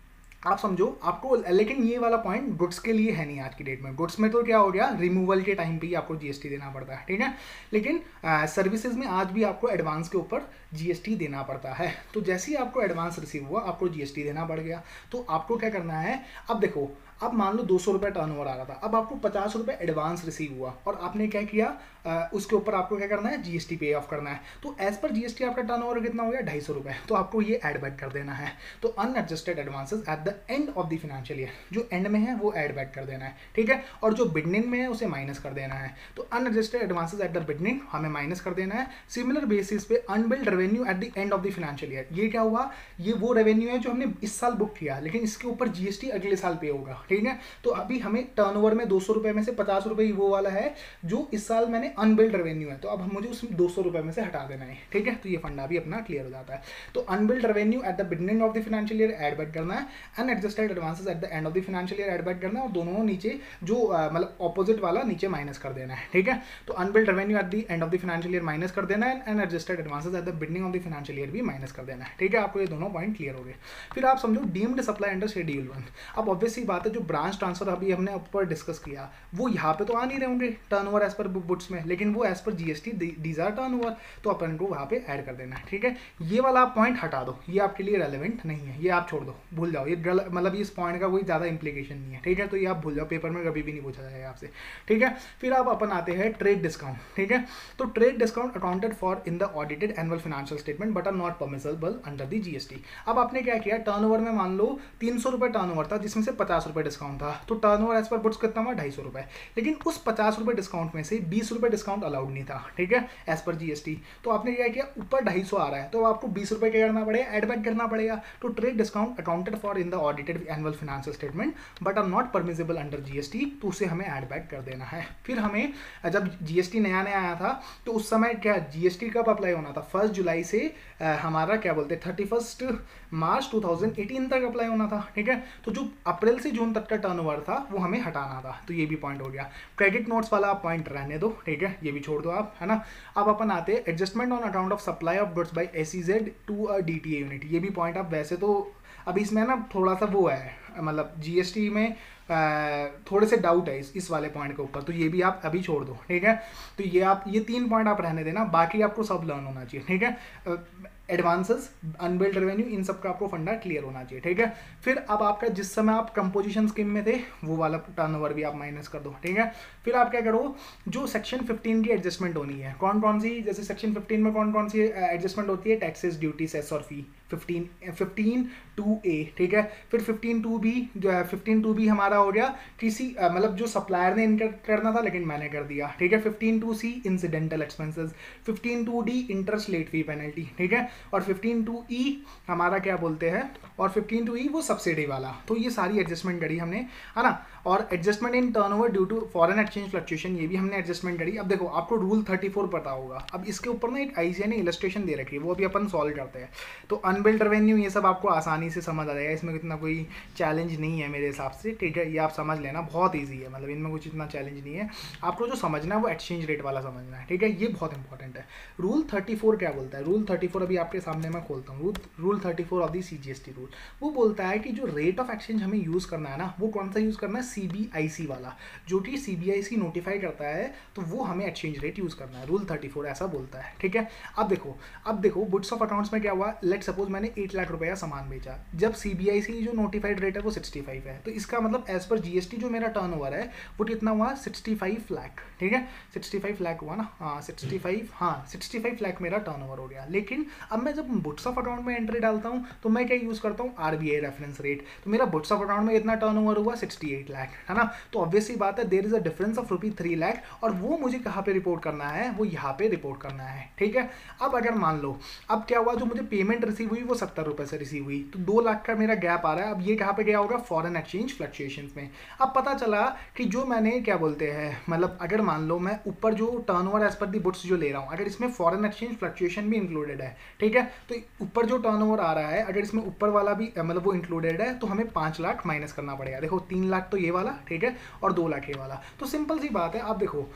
आप समझो आपको, लेकिन ये वाला पॉइंट गुड्स के लिए है नहीं आज की डेट में। गुड्स में तो क्या हो गया, रिमूवल के टाइम पे ही आपको जीएसटी देना पड़ता है, ठीक है। लेकिन सर्विसेज में आज भी आपको एडवांस के ऊपर जीएसटी देना पड़ता है। तो जैसे ही आपको एडवांस रिसीव हुआ आपको जीएसटी देना पड़ गया। तो आपको क्या करना है, अब देखो अब मान लो दो सौ रुपये टर्नओवर आ रहा था, अब आपको पचास रुपये एडवांस रिसीव हुआ और आपने क्या किया, आ, उसके ऊपर आपको क्या करना है, जीएसटी पे ऑफ करना है। तो एज पर जीएसटी आपका टर्नओवर कितना हो गया, ढाई सौ रुपये, तो आपको ये ऐड बैक कर देना है। तो unadjusted advances at the end of the financial year, जो एंड में है वो ऐड बैक कर देना है, ठीक है। और जो बिगनिंग में है उसे माइनस कर देना है। तो unadjusted advances at the beginning हमें माइनस कर देना है। सिमिलर बेसिस पे unbilled revenue at the end of the financial year, ये क्या हुआ, ये वो रेवेन्यू है जो हमने इस साल बुक किया लेकिन इसके ऊपर जीएसटी अगले साल पे होगा, ठीक है। तो अभी हमें टर्नओवर में दो सौ रुपए में से पचास रुपए वो वाला है जो इस साल मैंने अनबिल्ड रेवेन्यू है, तो अब मुझे उस दो सौ रुपए में से हटा देना है, ठीक है। तो ये फंडा भी अपना क्लियर हो जाता है। तो unbilled revenue at the beginning of the financial year add back करना है unadjusted advances at the end of the financial year add back करना है और दोनों नीचे जो मतलब ऑपोजिट वाला नीचे माइनस कर देना है, ठीक है। तो unbilled revenue at the end of the financial year minus कर देना है, unadjusted advances at the beginning of the financial year भी माइनस कर देना है, ठीक है। आपको ये दोनों पॉइंट क्लियर हो गए। फिर आप समझो deemed supply under schedule one. अब ऑब्वियसली बात है, जो ब्रांच ट्रांसफर अभी हमने ऊपर डिस्कस किया वो यहाँ पे तो आ नहीं रहे होंगे टर्नओवर एज पर बुक्स में, लेकिन वो as per GST these are turnover, तो अपन को वहाँ पे ऐड कर देना है, ठीक है। ये वाला आप पॉइंट हटा दो, ये आपके लिए रेलेवेंट नहीं है, ये आप छोड़ दो, भूल जाओ, ये मतलब इस पॉइंट का कोई ज़्यादा इंप्लीकेशन नहीं है, ठीक है। तो ये आप भूल जाओ, पेपर में कभी भी नहीं पूछा जाएगा आपसे, ठीक है। फिर आप अपन आते हैं ट्रेड डिस्काउंट, ठीक है। तो trade discount accounted for in the audited annual financial statement but are not permissible under the GST. अब आपने क्या किया, टर्नओवर में मान लो तीन सौ रुपये टर्नओवर था जिसमें से पचास रुपये डिस्काउंट था, तो टर्नओवर एज पर बुक्स कितना हुआ, ढाई सौ रुपये। लेकिन उस पचास रुपये डिस्काउंट में से बीस रुपये डिस्काउंट अलाउड नहीं था, ठीक है, एज पर जीएसटी। तो आपने क्या किया, ऊपर ढाई सौ आ रहा है तो आपको बीस रुपये क्या करना पड़ेगा, एड बैक करना पड़ेगा। तो trade discount accounted for in the audited annual financial statement but are not permissible under GST, तो उसे हमें एड बैक कर देना है। फिर हमें जब जीएसटी नया नया आया था तो उस समय क्या जीएसटी कब अप्लाई होना था, फर्स्ट जुलाई से आ, हमारा क्या बोलते हैं thirty first March two thousand eighteen तक अप्लाई होना था, ठीक है। तो जो अप्रैल से जून तक का टर्नओवर था वो हमें हटाना था, तो ये भी पॉइंट हो गया। क्रेडिट नोट्स वाला आप पॉइंट रहने दो, ठीक है, ये भी छोड़ दो आप, है ना। अब अपन आते हैं adjustment on account of supply of goods by SEZ to a DTA unit. ये भी पॉइंट आप वैसे तो अभी इसमें ना थोड़ा सा वो है, मतलब जीएसटी में थोड़े से डाउट है इस इस वाले पॉइंट के ऊपर, तो ये भी आप अभी छोड़ दो, ठीक है। तो ये आप ये तीन पॉइंट आप रहने देना, बाकी आपको सब लर्न होना चाहिए, ठीक है। एडवांसेस, अनबिल्ड रेवेन्यू, इन सब का आपको फंडा क्लियर होना चाहिए, ठीक है। फिर अब आपका जिस समय आप कंपोजिशन स्कीम में थे वो वाला टर्नओवर भी आप माइनस कर दो, ठीक है। फिर आप क्या करो, जो सेक्शन फिफ्टीन की एडजस्टमेंट होनी है, कौन कौन सी, जैसे सेक्शन फिफ्टीन में कौन कौन सी एडजस्टमेंट होती है, टैक्सेस, ड्यूटी, सेस और fee, fifteen fifteen two A, ठीक है। फिर फिफ्टीन टू बी जो है, फिफ्टीन टू बी हमारा हो गया किसी मतलब जो सप्लायर ने इनकर करना था लेकिन मैंने कर दिया, ठीक है। Fifteen two C incidental expenses, fifteen two D interest late fee penalty, ठीक है। और फिफ्टीन टू ई हमारा क्या बोलते हैं, और फिफ्टीन टू ई वो सब्सिडी वाला। तो ये सारी एडजस्टमेंट करी हमने, है ना। और adjustment in turnover due to foreign exchange fluctuation, ये भी हमने एडजस्टमेंट करी। अब देखो आपको रूल थर्टी फोर पता होगा, अब इसके ऊपर ना एक आईसीए ने इलस्ट्रेशन दे रखी है, वो अभी अपन सॉल्व करते हैं। तो अनबिल्ड रेवेन्यू ये सब आपको आसानी से समझ आ जाएगा, इसमें इतना कोई चैलेंज नहीं है मेरे हिसाब से, ठीक है। ये आप समझ लेना, बहुत ईजी है, मतलब इनमें कुछ इतना चैलेंज नहीं है। आपको जो समझना है वो एक्सचेंज रेट वाला समझना है, ठीक है, ये बहुत इंपॉर्टेंट है। रूल थर्टी फोर क्या बोलता है, रूल थर्टी फोर अभी आपके सामने मैं खोलता हूँ। Rule thirty four of the CGST rule, वो बोलता है कि जो रेट ऑफ एक्सचेंज हमें यूज़ करना है ना, वो कौन सा यूज़ करना है, सीबीआईसी वाला, जो कि सीबीआईसी नोटिफाई करता है, तो वो हमें एक्सचेंज रेट यूज़ करना है। रूल थर्टी फोर ऐसा बोलता है, ठीक है। अब देखो अब देखो बुक्स ऑफ अकाउंट्स में क्या हुआ, लेट सपोज मैंने एट लाख रुपये का सामान बेचा, जब सीबीआईसी जो नोटिफाइड रेट है वो सिक्सटी फाइव है, तो इसका मतलब एज पर जीएसटी जो मेरा टर्नओवर है वो कितना हुआ, सिक्सटी फाइव लाख, ठीक है। सिक्सटी फाइव लाख हुआ ना, हाँ सिक्सटी फाइव, हाँ सिक्सटी फाइव लाख मेरा टर्नओवर हो गया। लेकिन अब मैं जब बुक्स ऑफ अकाउंट में एंट्री डालता हूँ तो मैं क्या यूज़ करता हूँ, आरबीआई रेफरेंस रेट। तो मेरा बुक्स ऑफ अकाउंट में इतना टर्नओवर हुआ सिक्सटी एट लाख, है ना। तो ऑब्वियसली बात है, there is a difference of rupee three lakh, और वो मुझे कहाँ पे रिपोर्ट करना है, वो यहाँ पे रिपोर्ट करना है, ठीक है। अब अगर मान लो अब क्या हुआ, जो मुझे पेमेंट रिसीव हुई वो सत्तर रुपये से रिसीव हुई, तो दो लाख का मेरा गैप आ रहा है। अब ये कहाँ पे गया होगा, फॉरेन एक्सचेंज फ्लक्चुएशंस में। अब पता चला कि जो मैंने क्या बोलते हैं, मतलब अगर मान लो मैं ऊपर जो टर्नओवर एज पर दी बुक्स जो ले रहा हूँ, अगर इसमें फॉरेन एक्सचेंज फ्लक्चुएशन भी इंक्लूडेड है, ठीक है, तो ऊपर जो टर्नओवर आ रहा है अगर इसमें ऊपर वाला भी मतलब वो इंक्लूडेड है, तो हमें पाँच लाख माइनस करना पड़ेगा। देखो तीन लाख तो ये वाला, ठीक है, और दो लाख ये वाला। तो सिंपल सी बात है, आप देखो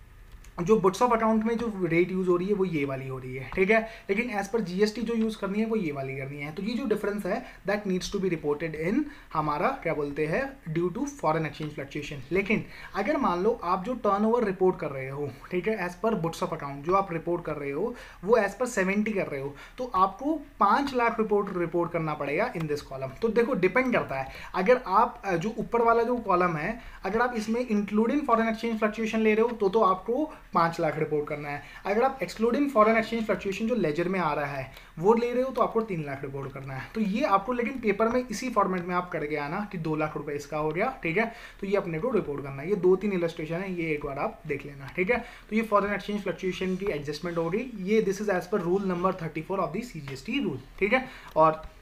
जो बुक्स ऑफ अकाउंट में जो रेट यूज़ हो रही है वो ये वाली हो रही है, ठीक है, लेकिन एज पर जीएसटी जो यूज़ करनी है वो ये वाली करनी है। तो ये जो डिफरेंस है that needs to be reported in हमारा क्या बोलते हैं, due to foreign exchange fluctuation. लेकिन अगर मान लो आप जो टर्नओवर रिपोर्ट कर रहे हो, ठीक है, एज पर बुक्स ऑफ अकाउंट जो आप रिपोर्ट कर रहे हो वो एज पर सेवेंटी कर रहे हो, तो आपको पाँच लाख रिपोर्ट रिपोर्ट करना पड़ेगा इन दिस कॉलम। तो देखो डिपेंड करता है, अगर आप जो ऊपर वाला जो कॉलम है अगर आप इसमें इंक्लूडिंग फॉरेन एक्सचेंज फ्लक्चुएशन ले रहे हो तो तो आपको पाँच लाख रिपोर्ट करना है। अगर आप एक्सक्लूडिंग फॉरेन एक्सचेंज फ्लक्चुएशन जो लेजर में आ रहा है वो ले रहे हो तो आपको तीन लाख रिपोर्ट करना है। तो ये आपको लेकिन पेपर में इसी फॉर्मेट में आप करके आना कि दो लाख रुपए इसका हो गया, ठीक है, तो ये अपने को रिपोर्ट करना है। ये दो तीन इलस्ट्रेशन है, ये एक बार आप देख लेना, ठीक है। तो ये फॉरेन एक्सचेंज फ्लक्चुएशन की एडजस्टमेंट हो गई, ये this is as per rule number thirty four of the CGST rule, ठीक है। और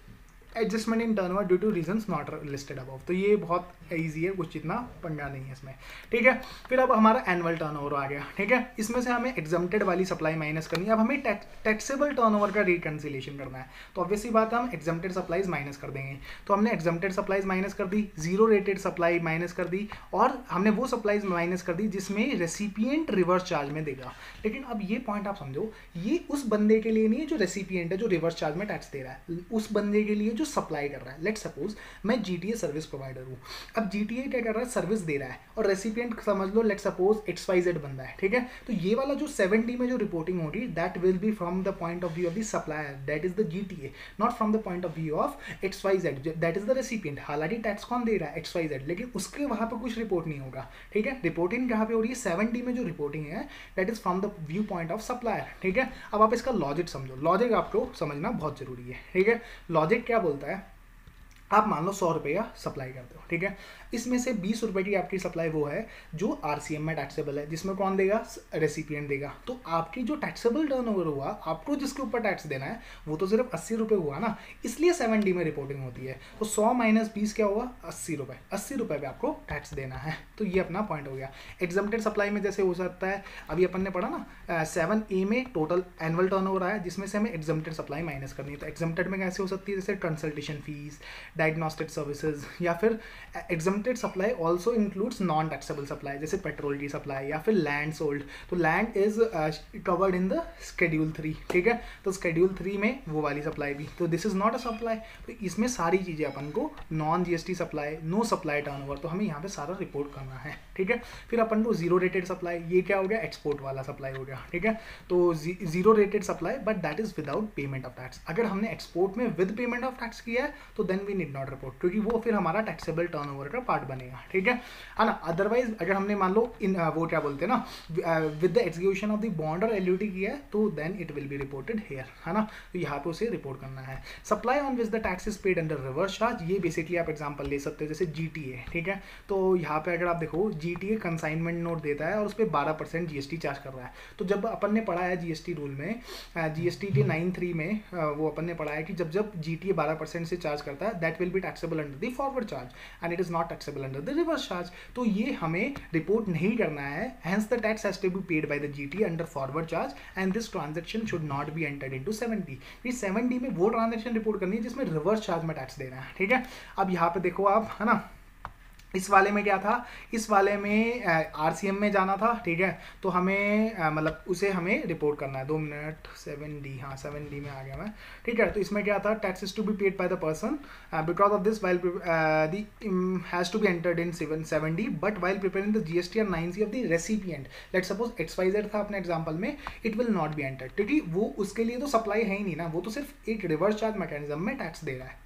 adjustment in turnover due to reasons not listed above. तो ये बहुत ईजी है, कुछ इतना पंगा नहीं है इसमें, ठीक है। फिर अब हमारा एनुअल टर्नओवर आ गया, ठीक है। इसमें से हमें एग्जम्प्टेड वाली सप्लाई माइनस करनी है। अब हमें टैक्सेबल टर्नओवर का रिकंसिलिएशन करना है, तो ऑब्वियसली बात है हम एग्जम्प्टेड सप्लाईज माइनस कर देंगे। तो हमने एग्जम्प्टेड सप्लाईज माइनस कर दी, जीरो रेटेड सप्लाई माइनस कर दी, और हमने वो सप्लाईज माइनस कर दी जिसमें रेसिपिएंट रिवर्स चार्ज में देगा। लेकिन अब ये पॉइंट आप समझो, ये उस बंदे के लिए नहीं है जो रेसिपिएंट है, जो रिवर्स चार्ज में टैक्स दे रहा है, उस बंदे के लिए जो सप्लाई कर रहा है। लेट्स सपोज मैं जीटीए सर्विस प्रोवाइडर हूँ। अब जीटीए क्या कर रहा है, सर्विस दे रहा है, और रेसिपिएंट समझ लो let's suppose X Y Z बंदा है, ठीक है। तो ये वाला जो सेवन डी में जो रिपोर्टिंग होगी that will be from the point of view of the supplier, that is the GTA, not from the point of view of X Y Z, that is the recipient. हालांकि tax कौन दे रहा है, x Y Z, लेकिन उसके वहां पर कुछ रिपोर्ट नहीं होगा, ठीक है। रिपोर्टिंग कहाँ पे हो रही है, सेवन डी में जो रिपोर्टिंग है that is from the view point of supplier, ठीक है। अब आप इसका लॉजिक समझो, लॉजिक आपको समझना बहुत जरूरी है, ठीक है। लॉजिक क्या बोलता है, आप मान लो सौ रुपये का सप्लाई करते हो, ठीक है। इसमें से बीस रुपए की आपकी सप्लाई वो है जो आरसीएम में टैक्सेबल है, जिसमें कौन देगा, रेसिपिएंट देगा। तो आपकी जो टैक्सेबल टर्नओवर हुआ, आपको जिसके ऊपर टैक्स देना है वो तो सिर्फ अस्सी रुपये हुआ ना, इसलिए सेवन डी में रिपोर्टिंग होती है। तो सौ माइनस बीस क्या हुआ, अस्सी रुपये, अस्सी रुपये पे आपको टैक्स देना है। तो ये अपना पॉइंट हो गया। एग्जम्प्टेड सप्लाई में जैसे हो सकता है, अभी अपन ने पढ़ा ना सेवन ए में टोटल एनुअल टर्नओवर आया जिसमें से हमें एग्जम्प्टेड सप्लाई माइनस करनी है। तो एग्जम्प्टेड में कैसे हो सकती है, जैसे कंसल्टेशन फीस, डायग्नोस्टिक सर्विसेज, या फिर exempted supply also includes non taxable supply, जैसे पेट्रोल की सप्लाई या फिर लैंड सोल्ड। तो land is covered in the schedule three, ठीक है। तो शेड्यूल थ्री में वो वाली सप्लाई भी, तो this is not a supply. तो इसमें सारी चीज़ें अपन को non GST supply, no supply turnover, तो हमें यहाँ पे सारा रिपोर्ट करना है, ठीक है। फिर अपन को जीरो रेटेड सप्लाई, ये क्या हो गया, एक्सपोर्ट वाला सप्लाई हो गया, ठीक है। तो zero rated supply but that is without payment of tax. अगर हमने एक्सपोर्ट में विद पेमेंट ऑफ टैक्स किया है तो then we need not report, क्योंकि वो फिर हमारा टैक्सेबल टर्नओवर का पार्ट बनेगा, ठीक है है ना। अदरवाइज अगर हमने मान लो इन वो क्या बोलते हैं ना, with the execution of the bond और एलयूटी किया है तो then it will be reported here, है ना। तो यहाँ पे उसे रिपोर्ट करना है। Supply on which the tax is paid under reverse charge, ये बेसिकली आप एग्जांपल ले सकते हो, जैसे जीटीए, ठीक है। तो यहाँ पे अगर आप देखो जीटीए कंसाइनमेंट नोट देता है और उस पर बारह परसेंट जीएसटी चार्ज कर रहा है। तो जब अपन ने पढ़ा है जीएसटी रूल में, जीएसटी के नाइन थ्री में वो अपन ने पढ़ा है कि जब जब जीटीए बारह परसेंट से चार्ज करता है that will be taxable under the forward charge and it is not taxable under the reverse charge. तो ये हमें रिपोर्ट नहीं करना है, hence the tax has to be paid by the GTA under forward charge and this transaction should not be entered into seven D. ये seven D में वो transaction report करनी है जिसमें रिवर्स चार्ज में टैक्स देना है, ठीक है। अब यहाँ पे देखो आप, है ना, इस वाले में क्या था, इस वाले में आरसीएम में जाना था, ठीक है। तो हमें मतलब उसे हमें रिपोर्ट करना है। दो मिनट, सेवन डी, हाँ सेवन डी में आ गया मैं, ठीक है। तो इसमें क्या था, taxes to be paid by the person because of this while the has to be entered in seven seven D but while preparing the GST और nine C of the recipient, let suppose X Y Z था अपने example में, it will not be entered, क्योंकि वो उसके लिए तो supply है ही नहीं ना, वो तो सिर्फ एक रिवर्स चार्ज मैकेनिज्म में टैक्स दे रहा है।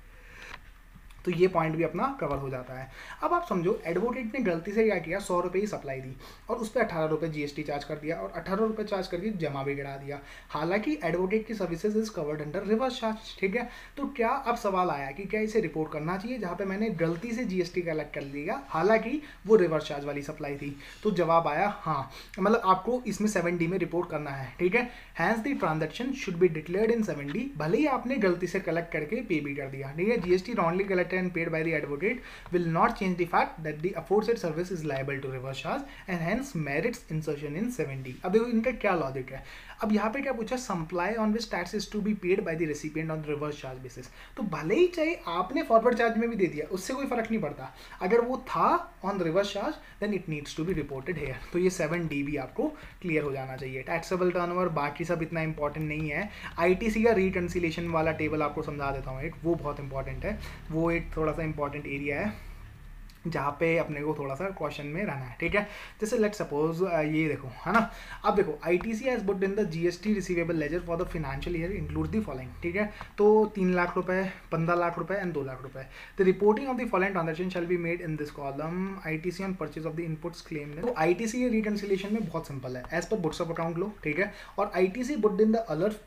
तो ये पॉइंट भी अपना कवर हो जाता है। अब आप समझो एडवोकेट ने गलती से क्या किया, सौ रुपये की सप्लाई दी और उस पर अठारह रुपये जीएसटी चार्ज कर दिया और अठारह रुपये चार्ज करके जमा भी गिरा दिया। हालांकि एडवोकेट की services is covered under reverse charge, ठीक है। तो क्या अब सवाल आया कि क्या इसे रिपोर्ट करना चाहिए जहाँ पे मैंने गलती से जीएसटी कलेक्ट कर लिया, हालांकि वो रिवर्स चार्ज वाली सप्लाई थी। तो जवाब आया हाँ, मतलब आपको इसमें सेवन डी में रिपोर्ट करना है, ठीक है। Hence the transaction should be declared in seven D, भले ही आपने गलती से कलेक्ट करके पे भी कर दिया, ठीक है। GST wrongly collected and paid by the advocate will not change the fact that the aforesaid service is liable to reverse charge and hence merits insertion in seven D. अब देखो इनका क्या लॉजिक है। अब यहाँ पे क्या पूछा, supply on which tax is to be paid by the recipient on reverse charge basis. तो भले ही चाहे आपने फॉरवर्ड चार्ज में भी दे दिया, उससे कोई फर्क नहीं पड़ता, अगर वो था on reverse charge then it needs to be reported here. तो ये सेवन डी भी आपको क्लियर हो जाना चाहिए। टैक्सेबल टर्नओवर बाकी सब इतना इंपॉर्टेंट नहीं है। आईटीसी का रिकंसिलिएशन वाला टेबल आपको समझा देता हूँ एक, वो बहुत इंपॉर्टेंट है, वो एक थोड़ा सा इंपॉर्टेंट एरिया है जहाँ पे अपने को थोड़ा सा क्वेश्चन में रहना है, ठीक है। जैसे लेट सपोज ये देखो, है ना। अब देखो ITC has booked in the GST receivable ledger for the financial year include the following, ठीक है। तो तीन लाख रुपए, पंद्रह लाख रुपए एंड दो लाख रुपए। The reporting of the following transaction shall be made in this column, ITC on purchase of the inputs claim. तो आईटीसी रिकंसिलिएशन में बहुत सिंपल है, एज पर बुक्स ऑफ अकाउंट लो, ठीक है। और ITC booked in the alert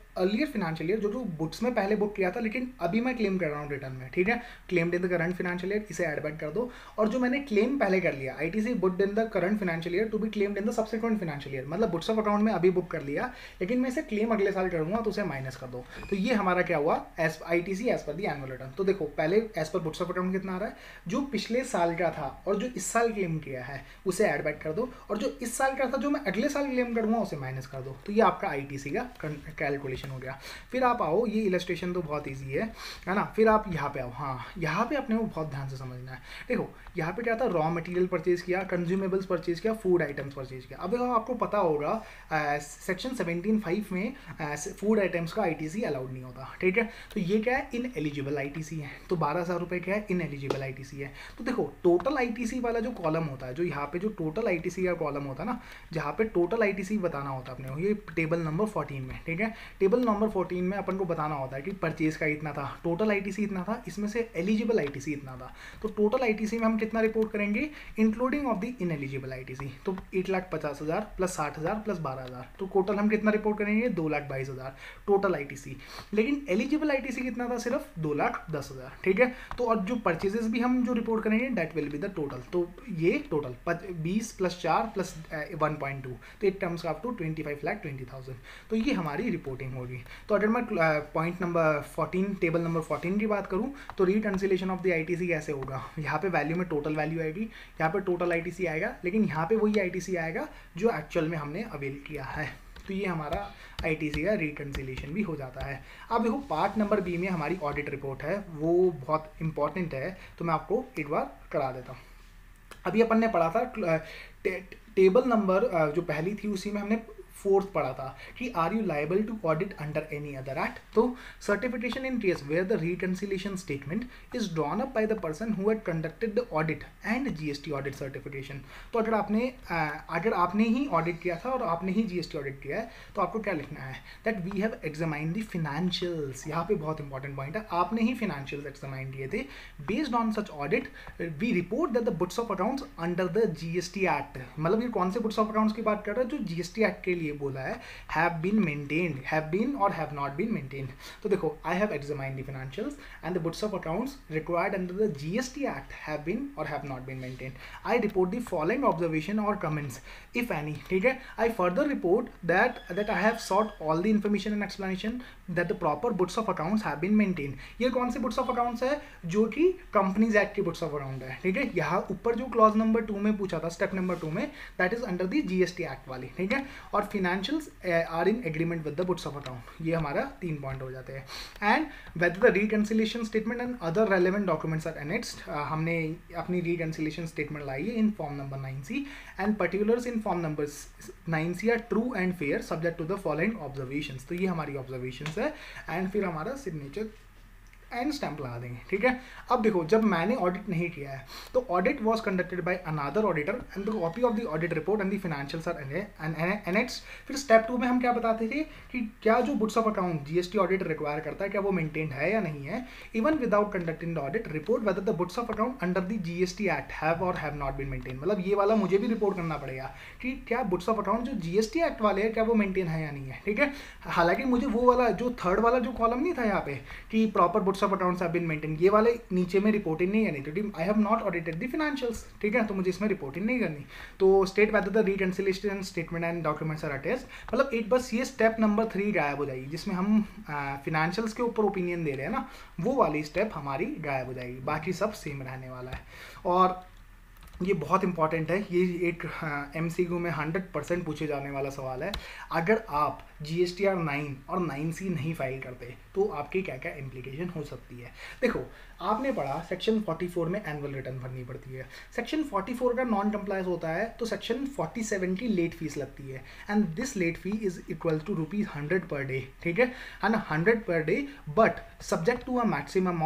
earlier financial year जो जो बुक्स में पहले बुक किया था लेकिन अभी मैं क्लेम कर रहा हूँ रिटर्न में, ठीक है, claimed in the current financial year, इसे ऐड बैक कर दो। और जो मैंने क्लेम पहले कर लिया, ITC booked in the current financial year to be claimed in the subsequent financial year, मतलब बुक्स ऑफ अकाउंट में अभी बुक कर लिया लेकिन मैं इसे क्लेम अगले साल करूंगा तो उसे माइनस कर दो। तो ये हमारा क्या हुआ, as ITC as per the annual return. तो देखो पहले as per books of account कितना आ रहा है, जो पिछले साल का था और जो इस साल क्लेम किया है उसे ऐड बैक कर दो, और जो इस साल का था जो मैं अगले साल क्लेम करूंगा उसे माइनस कर दो। तो ये आपका आईटीसी का कैलकुलेशन हो गया। फिर आप आओ, ये इलस्ट्रेशन तो बहुत ईजी है है ना। फिर आप यहाँ पे आओ, हाँ यहाँ पे अपने को बहुत ध्यान से समझना है। देखो यहाँ पे क्या था, रॉ मटेरियल परचेज किया, कंज्यूमेबल्स परचेज किया, फूड आइटम्स परचेज किया। अब देखो आपको पता होगा सेक्शन सेवनटीन फाइव में फूड आइटम्स का आईटीसी अलाउड नहीं होता, ठीक है। तो ये क्या है, इन एलिजिबल आईटीसी है। तो बारह हज़ार रुपये क्या है, इन एलिजिबल आईटीसी है। तो देखो टोटल आईटीसी वाला जो कॉलम होता है, जो यहाँ पे जो टोटल आईटीसी का कॉलम होता है ना, जहाँ पे टोटल आईटीसी बताना होता है अपने को, ये टेबल नंबर फोर्टीन में, ठीक है। टेबल नंबर फोर्टीन में अपन को बताना होता है कि परचेज का इतना था, टोटल आईटीसी इतना था, इसमें से एलिजिबल आईटीसी इतना था। तो टोटल आईटीसी में हम कितना रिपोर्ट करेंगे, including of the ineligible ITC. तो एक लाख पचास हज़ार प्लस साठ हज़ार प्लस बारह हज़ार, तो टोटल हम कितना रिपोर्ट करेंगे, दो लाख बाईस हज़ार टोटल आईटीसी। लेकिन एलिजिबल आईटीसी कितना था, सिर्फ दो लाख दस हज़ार, ठीक है। तो और जो परचेजेस भी हम जो रिपोर्ट करेंगे that will be the total. तो ये टोटल बीस प्लस चार प्लस वन पॉइंट टू, तो it terms up to twenty five lakh twenty thousand. तो ये हमारी रिपोर्टिंग होगी। तो अगर मैं point number fourteen, table number fourteen की बात करूँ तो रिकंसिलेशन ऑफ द आईटीसी कैसे होगा, यहाँ पे वैल्यू में टोटल वैल्यू आएगी, यहाँ पे टोटल आईटीसी आएगा, लेकिन यहाँ पे वही आईटीसी आएगा जो एक्चुअल में हमने अवेल किया है। तो ये हमारा आईटीसी का रिकंसिलेशन भी हो जाता है। अब देखो पार्ट नंबर बी में हमारी ऑडिट रिपोर्ट है, वो बहुत इंपॉर्टेंट है, तो मैं आपको एक बार करा देता हूँ। अभी अपन ने पढ़ा था टे, टेबल नंबर जो पहली थी उसी में हमने फोर्थ पढ़ा था कि are you liable to audit under any other act. तो certification in case where the reconciliation statement is drawn up by the person who had conducted the audit and GST audit certification. तो अगर आपने अगर आपने ही audit किया था और आपने ही जीएसटी ऑडिट किया है तो आपको क्या लिखना है, that we have examined the financials. यहाँ पे बहुत इंपॉर्टेंट पॉइंट है, आपने ही फिनेंशियल्स एग्जामाइन किए थे। Based on such audit we report that the books of accounts under the GST act, मतलब ये कौन से बुक्स ऑफ अकाउंट्स की बात कर रहा है, जो जीएसटी एक्ट के लिए बोला है, have been maintained, have been और हैव नॉट बीन मेंटेन्ड। तो देखो I have examined the financials and the books of accounts required under the GST act have been और have not been maintained. I report the following observation और comments if any, ठीक है। I further report that that I have sought all the information and explanation that the proper books of accounts have been maintained. ये कौन से books of accounts है, जो कि companies act के बुक्स ऑफ अकाउंट है, ठीक है। यहाँ ऊपर जो क्लॉज नंबर टू में पूछा था, स्टेप नंबर टू में, that is under the GST act वाली, ठीक है। और financial are in agreement with the books of account, ये हमारा तीन पॉइंट हो जाते हैं। And whether the reconciliation statement and other relevant documents are annexed, हमने अपनी रिकंसिलेशन स्टेटमेंट लाई है in form number nine C and particulars in form number nine C are true and fair subject to the following observations. तो ये हमारी observations है and फिर हमारा सिग्नेचर एंड स्टैंप लगा देंगे, ठीक है। अब देखो जब मैंने ऑडिट नहीं किया है तो audit was conducted by another auditor and the copy of the audit report and the financials are annexed. फिर स्टेप टू में हम क्या बताते थे कि क्या जो books of account GST audit require करता है क्या वो मेंटेन्ड है या नहीं है। Even without conducting the audit report whether the books of account under the GST act have or have not been maintain, मतलब ये वाला मुझे भी रिपोर्ट करना पड़ेगा कि क्या बुक्स ऑफ अकाउंट जो जीएसटी एक्ट वाले हैं क्या वो मेंटेन है या नहीं है, ठीक है। हालांकि मुझे वो वाला जो थर्ड वाला जो कॉलम नहीं था यहाँ पे कि proper books of accounts have been maintain, ये वाले नीचे में रिपोर्टिंग नहीं करनी, क्योंकि I have not audited the financials, ठीक है। तो मुझे इसमें रिपोर्टिंग नहीं करनी। तो state whether the reconciliation statement and documents are attached, मतलब एक बस ये स्टेप नंबर थ्री गायब हो जाएगी, जिसमें हम फाइनेंशियल्स के ऊपर ओपिनियन दे रहे हैं ना, वो वाली स्टेप हमारी गायब हो जाएगी, बाकी सब सेम रहने वाला है। और ये बहुत इंपॉर्टेंट है, ये एक एमसीक्यू में हंड्रेड परसेंट पूछे जाने वाला सवाल है। अगर आप G S T R nine और नाइन सी नहीं फाइल करते तो आपकी क्या क्या इम्प्लीकेशन हो सकती है। देखो आपने पढ़ा सेक्शन फोर्टी फोर में एनुअल रिटर्न भरनी पड़ती है, सेक्शन फोर्टी फोर का नॉन कंप्लायंस होता है तो सेक्शन फोर्टी सेवन की लेट फीस लगती है and this late fee is equal to rupees hundred per day, ठीक है, and hundred per day but subject to a maximum of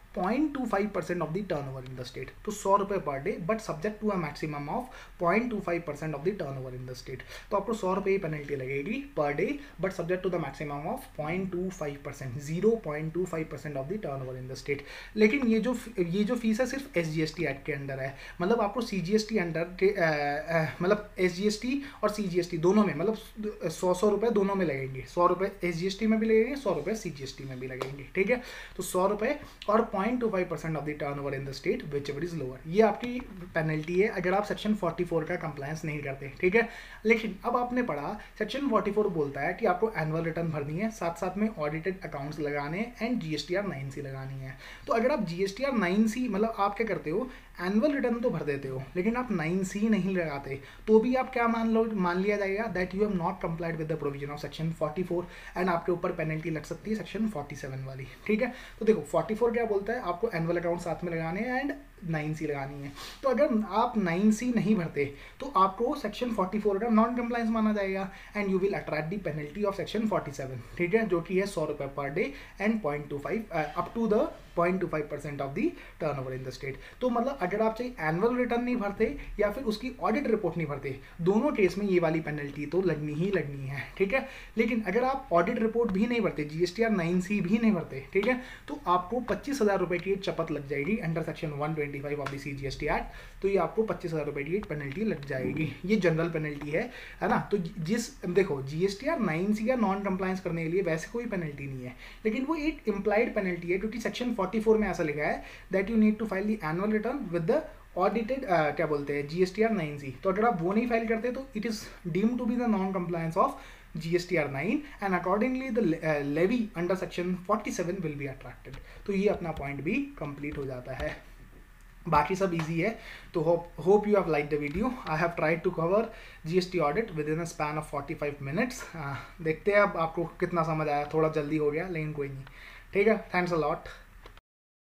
point two five percent of the turnover in the state. तो सौ रुपये per day but subject to a maximum of point two five percent of the turnover in the state. तो आपको सौ रुपये की penalty लगेगी per day but subject to the maximum of point two five percent, zero point two five percent of the turnover in the state. लेकिन ये जो ये जो फीस है सिर्फ S G S T act के अंडर है, मतलब आपको C G S T under मतलब एस जी एस टी और सी जी एस टी दोनों में मतलब सौ सौ रुपये दोनों में लगेंगे, सौ रुपये एस जी एस टी में भी लगेंगे, सौ रुपये सी जी एस टी में भी लगेंगे, ठीक है। तो सौ रुपये और point two five percent of the turnover in the state whichever is lower, ये आपकी पेनल्टी है अगर आप सेक्शन फोर्टी फोर का कंप्लायंस नहीं करते, ठीक है। लेकिन अब आपने पढ़ा सेक्शन फोर्टी फोर बोलता है कि आपको एनुअल रिटर्न भरनी है, साथ साथ में ऑडिटेड अकाउंट्स लगाने and G S T R nine C लगानी है। तो अगर आप G S T R nine C मतलब आप क्या करते हो, एनुअल रिटर्न तो भर देते हो लेकिन आप नाइन सी नहीं लगाते, तो भी आप क्या मान लो मान लिया जाएगा that you have not complied with the provision of section forty four and आपके ऊपर पेनल्टी लग सकती है सेक्शन फोर्टी सेवन वाली, ठीक है। तो देखो फोर्टी फोर क्या बोलता है, आपको एनुअल अकाउंट साथ में लगाने हैं एंड नाइन सी लगानी है। तो अगर आप नाइन सी नहीं भरते तो आपको सेक्शन फोर्टी फोर का नॉन कंप्लायंस माना जाएगा and you will attract the penalty of section forty seven, ठीक है, जो कि है सौ रुपये per day and point two five up to the point two five percent of the turnover in the state. तो मतलब अगर आप चाहे एनुअल रिटर्न नहीं भरते या फिर उसकी ऑडिट रिपोर्ट नहीं भरते, दोनों केस में ये वाली पेनल्टी तो लगनी ही लगनी है, ठीक है। लेकिन अगर आप ऑडिट रिपोर्ट भी नहीं भरते, G S T R nine C भी नहीं भरते, ठीक है, तो आपको पच्चीस हज़ार रुपये की चपत लग जाएगी under section one twenty five of the C G S T act. तो ये आपको पच्चीस हज़ार रुपये की पेनल्टी लग जाएगी, ये जनरल पेनल्टी है है ना। तो जिस देखो G S T R nine C का नॉन कंप्लायंस करने के लिए वैसे कोई पेनल्टी नहीं है, लेकिन वो एक इम्प्लाइड पेनल्टी है क्योंकि सेक्शन फोर्टी फोर में ऐसा लिखा है that you need to file the annual return with the audited क्या बोलते हैं G S T R nine C. तो अगर आप वो नहीं फाइल करते तो it is deemed to be the non compliance of G S T R nine and accordingly the levy under section forty seven will be attracted. तो ये अपना पॉइंट भी कंप्लीट हो जाता है, बाकी सब इजी है। तो hope hope you have like the video. I have tried to cover GST audit within a span of forty five minutes. देखते हैं अब आपको कितना समझ आया, थोड़ा जल्दी हो गया लेकिन कोई नहीं, ठीक है। Thanks a lot.